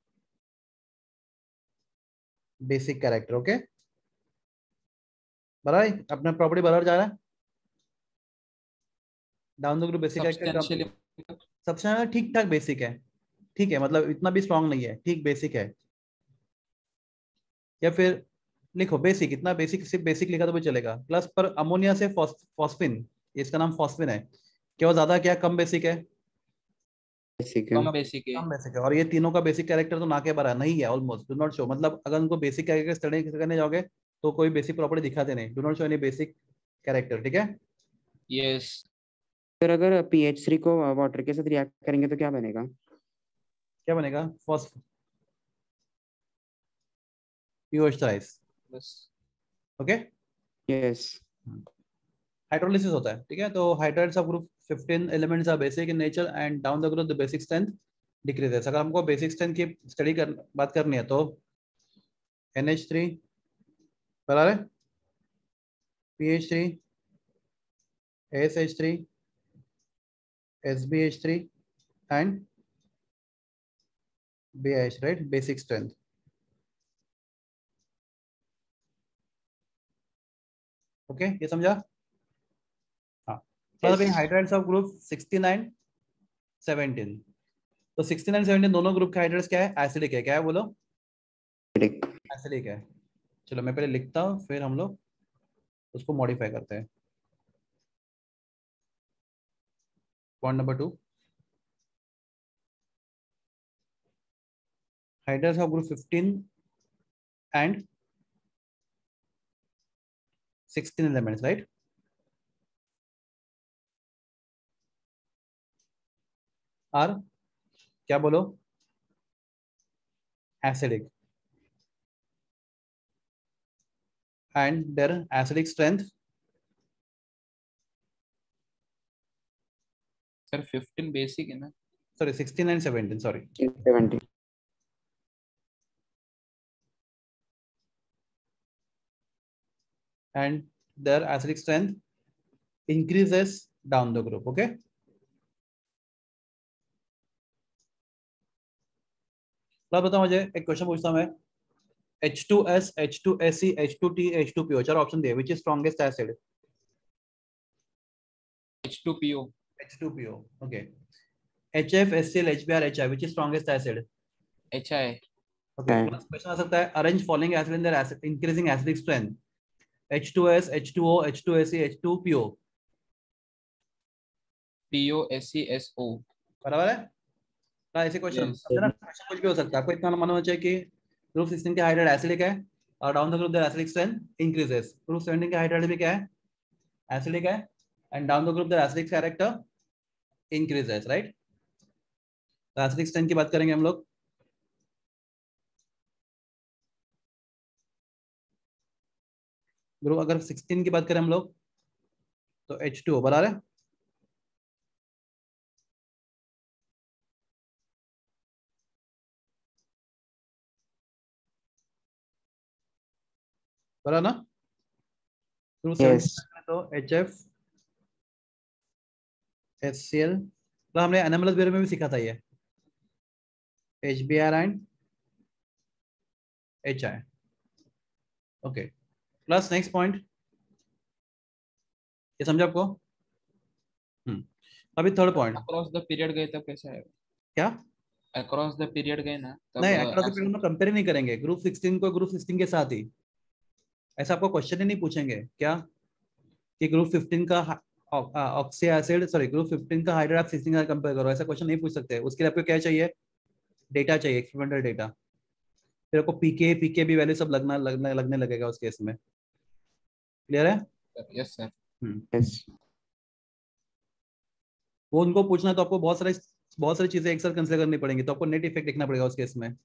basic character. Okay. बराबर अपना प्रॉपर्टी बराबर जा रहा है. Down the group basic Substantially. सबसे ठीक ठाक बेसिक है. ठीक है, मतलब इतना भी स्ट्रांग नहीं है, ठीक बेसिक है. या फिर लिखो बेसिक, इतना बेसिक, सिर्फ बेसिक लिखा तो भी चलेगा. प्लस पर अमोनिया से फॉस्फिन, इसका नाम फॉस्फिन है, क्या वो ज्यादा क्या कम बेसिक है? बेसिक है. कम बेसिक है. कम बेसिक है. और ये तीनों का बेसिक कैरेक्टर तो ना के बराबर नहीं है, ऑलमोस्ट डू नॉट शो. मतलब अगर उनको बेसिक कैरेक्टर स्टडी करने जाओगे तो कोई बेसिक प्रॉपर्टी दिखाते नहीं. Do not show any basic character. ठीक है. Yes. फिर अगर PH3 को वाटर के साथ रिएक्ट करेंगे तो क्या बनेगा? क्या बनेगा? फॉस्फ POH Yes. Okay. Yes. Hydrolysis होता है. ठीक है. तो hydrides of group 15 elements are basic in nature and down the group the basic strength decreases. अगर हमको बेसिक स्ट्रेंथ की स्टडी बात करनी है तो NH3 बराबर है PH3, ASH3, SBH3 and BH, right? Basic strength. Okay ये समझा? हाँ. मतलब हाइड्राइड्स ऑफ ग्रुप 69 17. तो 69 17 दोनों ग्रुप के हाइड्राइड्स क्या है? एसिडिक है. क्या है बोलो? एसिडिक है. चलो मैं पहले लिखता हूँ, फिर हम लोग उसको मॉडिफाई करते हैं. Point number 2, hydrides of group 15 and 16 elements, right? are क्या बोलो? Acidic. And their acidic strength Sir, 15 basic है ना? sorry 16 and 17 sorry 70. and their acidic strength increases down the group. Okay. तो बताओ मुझे एक क्वेश्चन पूछता हूं मैं. H2S, H2SE, H2T, H2PO चार ऑप्शन दिए. which is strongest acid? H2PO. H2PO. Okay. HF, HCl, HBr, HI, which is strongest acid? HI. Okay. Question आ सकता है arrange following acid in their acid increasing acidic strength. H2S, H2O, H2SE, H2PO. POSESO. बराबर है. ऐसे question कुछ भी हो सकता है. आपको इतना मालूम होना चाहिए कि ग्रुप 16 के हाइड्राइड एसिडिक है और down the group the acidic strength increases. Group 17 के हाइड्राइड भी क्या है? एसिडिक है and down the group the acidic character increases, right? तो एसिडिक स्ट्रेंथ की बात करेंगे हम लोग. ग्रुप अगर 16 की बात करें हम लोग तो H2O बराबर है. बराबर ना? ग्रुप 17 तो HF, HCl, तो हमने एनामलस बेयर में भी सीखा था ये HBr and HI. Okay. Plus next point ये समझा आपको? अभी third point. Across the period गए तब कैसा है? क्या? अक्रॉस द पीरियड गए ना तब नहीं, अक्रॉस द पीरियड में कंपेयर नहीं करेंगे ग्रुप 16 को ग्रुप 16 के साथ ही. ऐसा आपको क्वेश्चन ही नहीं पूछेंगे क्या कि ग्रुप 15 का ऑक्सी एसिड सॉरी ग्रुप 15 का हाइड्राइड आप 16 का कंपेयर करो. ऐसा क्वेश्चन नहीं पूछ सकते. उसके लिए आपको क्या चाहिए? डेटा चाहिए, एक्सपेरिमेंटल डेटा. फिर आपको पीके भी वैल्यू सब लगने लगेगा उस केस में. क्लियर है? Yes sir. वो उनको पूछना तो आपको बहुत सारी चीजें एक साथ कंसीडर करनी पड़ेंगी. तो आपको नेट इफेक्ट लिखना पड़ेगा उस केस में.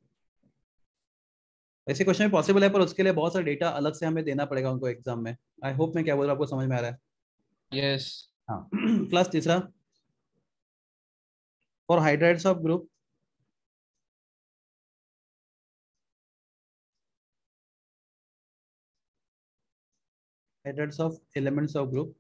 ऐसे क्वेश्चन भी पॉसिबल है पर उसके लिए बहुत सारा डेटा अलग से हमें देना पड़ेगा उनको एग्जाम में. आई होप मैं क्या बोल रहा हूँ आपको समझ में आ रहा है. यस. हाँ. प्लस तीसरा For hydrides of group hydrides of elements of group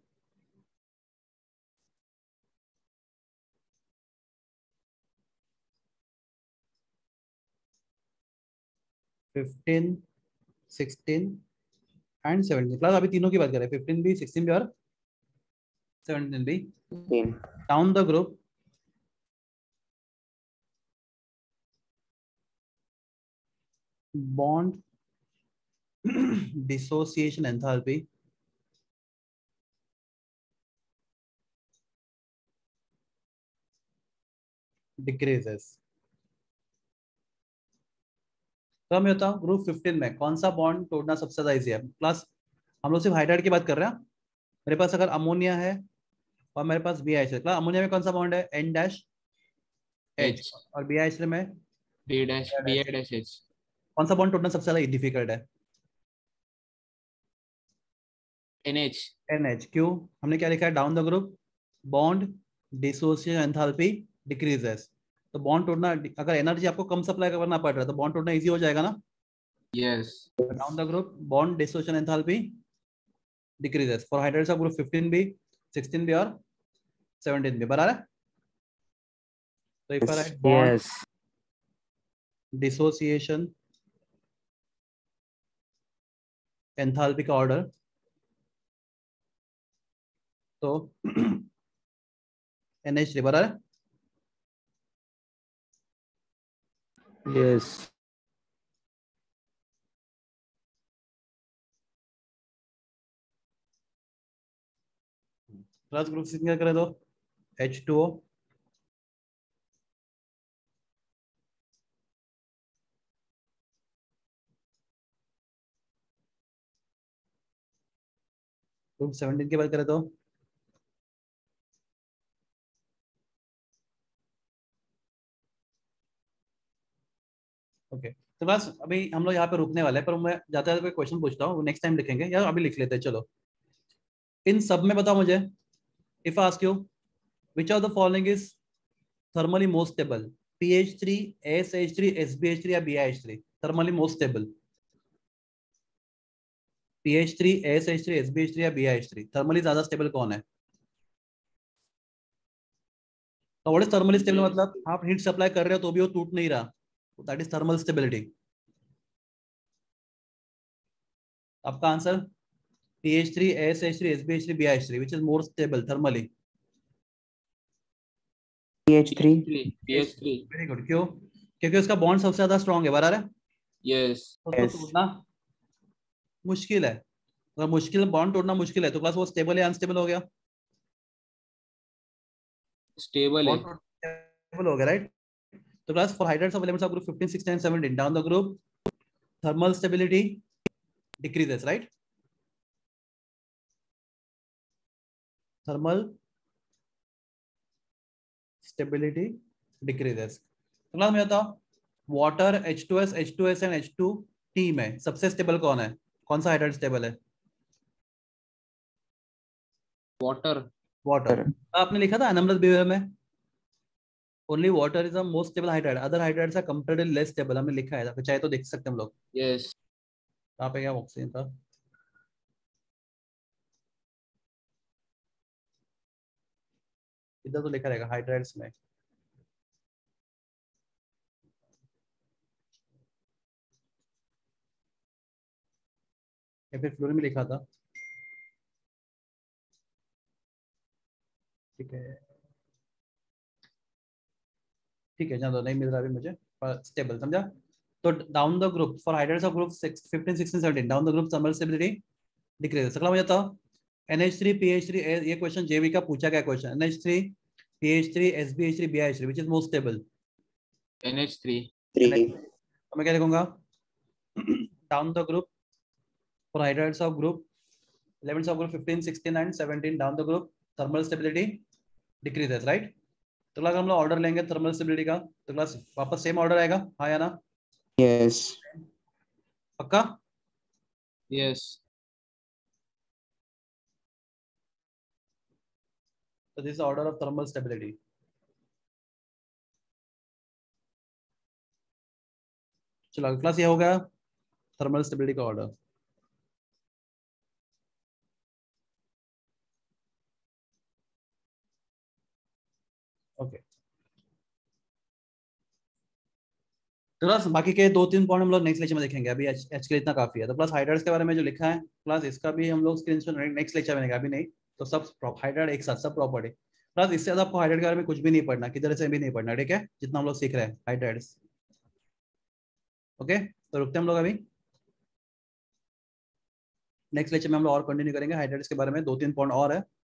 15, 16 and 17 class अभी तीनों की बात करें 15 भी 16 भी और 17 भी down the group bond dissociation enthalpy decreases. तो मैं बताऊं ग्रुप 15 में कौन सा बॉन्ड तोड़ना सबसे ज्यादा इजी है क्लास। हम लोग सिर्फ हाइड्राइड की बात कर रहे हैं। मेरे पास अगर अमोनिया है और मेरे पास BH है, अमोनिया में कौन सा बॉन्ड है N-H H और BH में B dash B I dash H कौन सा बॉन्ड तोड़ना सबसे ज्यादा डिफिकल्ट है? NH NH। क्यों? हमने क्या लिखा है down the group bond dissociation enthalpy decreases. तो बॉन्ड तोड़ना अगर एनर्जी आपको कम सप्लाई करना पड़ रहा है तो बॉन्ड तोड़ना इजी हो जाएगा ना। yes down the group bond dissociation enthalpy decreases for hydrides of group 15 भी 16 भी और 17 भी बराबर है। तो if I write bond Yes. Dissociation enthalpy का ऑर्डर तो NH3 बराबर है। Yes. क्लास ग्रुप 16 क्या करें तो H2O ग्रुप 17 की बात करें तो ओके। तो बस अभी हम लोग यहाँ पे रुकने वाले हैं पर मैं जाते जाते कोई क्वेश्चन पूछता हूँ नेक्स्ट टाइम लिखेंगे या अभी लिख लेते हैं। चलो इन सब में बताओ मुझे if ask you which of the following is thermally most stable PH3 SH3 SBH3 या BiH3 thermally most stable PH3 SH3 SBH3 या BiH3 थर्मली ज्यादा स्टेबल कौन है? तो व्हाट इज थर्मली स्टेबल मतलब आप हीट सप्लाई कर रहे हो तो भी वो टूट नहीं रहा, दैट इज थर्मल स्टेबिलिटी। आपका answer PH3 SH3 SBH3 BiH3 which is more stable thermally? PH3. PH3 very good. क्यों? क्योंकि उसका बॉन्ड सबसे ज्यादा स्ट्रॉन्ग है बराबर है। yes तो उसको Yes. तोड़ना मुश्किल है। अगर मुश्किल बॉन्ड तोड़ना मुश्किल है तो क्लास वो स्टेबल या अनस्टेबल हो गया? stable है बॉन्ड स्टेबल हो गया राइट। तो class for hydrides of elements of group 15 16 17 down the group thermal stability decreases right. Thermal stability decreases. तो क्लास में बताओ वाटर H2S एंड H2T में सबसे स्टेबल कौन है? कौन सा हाइड्राइड स्टेबल है? water water. आपने लिखा था एनामलस बिहेवियर में only water is the most stable hydride other hydrides are comparatively less stable हमने लिखा है तो चाहे तो देख सकते हैं हम लोग। yes कहाँ पे क्या ऑक्सीजन था? इधर तो लिखा रहेगा हाइड्राइड्स में। या फिर फ्लोरीन में लिखा था। ठीक है ठीक है चलो नहीं मिल रहा अभी मुझे स्टेबल समझा। तो down the group for hydrides of group 15 16 17 down the group thermal stability decrease. अगला मुझे बताओ NH3 PH3 ये क्वेश्चन जेवी का पूछा गया question NH3 PH3 SBH3 BiH3 which is most stable? NH3 तो मैं क्या लिखूंगा down the group for hydrides of group elements of group 15 16 and 17 down the group thermal stability decreases right। तो अगर हम लोग ऑर्डर लेंगे थर्मल स्टेबिलिटी का तो क्लास वापस सेम ऑर्डर आएगा हाँ या ना? Yes. पक्का? yes तो this order of thermal stability चलो अगला क्लास ये हो गया थर्मल स्टेबिलिटी का ऑर्डर। ओके तो प्लस बाकी के 2-3 पॉइंट हम लोग नेक्स्ट लेक्चर में देखेंगे, अभी एच के लिए इतना काफी है। तो प्लस हाइड्राइड्स के बारे में जो लिखा है प्लस इसका भी हम लोग स्क्रीनशॉट नेक्स्ट लेक्चर में देखेंगे, अभी नहीं। तो सब हाइड्राइड एक साथ सब प्रॉपर्टी प्लस इससे ज्यादा आपको हाइड्राइड के बारे में कुछ भी नहीं पढ़ना, किधर से भी नहीं पढ़ना, ठीक है, जितना हम लोग सीख रहे हैं हाइड्राइड्स। ओके तो रुकते हैं हम लोग अभी, नेक्स्ट लेक्चर में हम लोग और कंटिन्यू करेंगे हाइड्राइड्स के बारे में, 2-3 पॉइंट और है।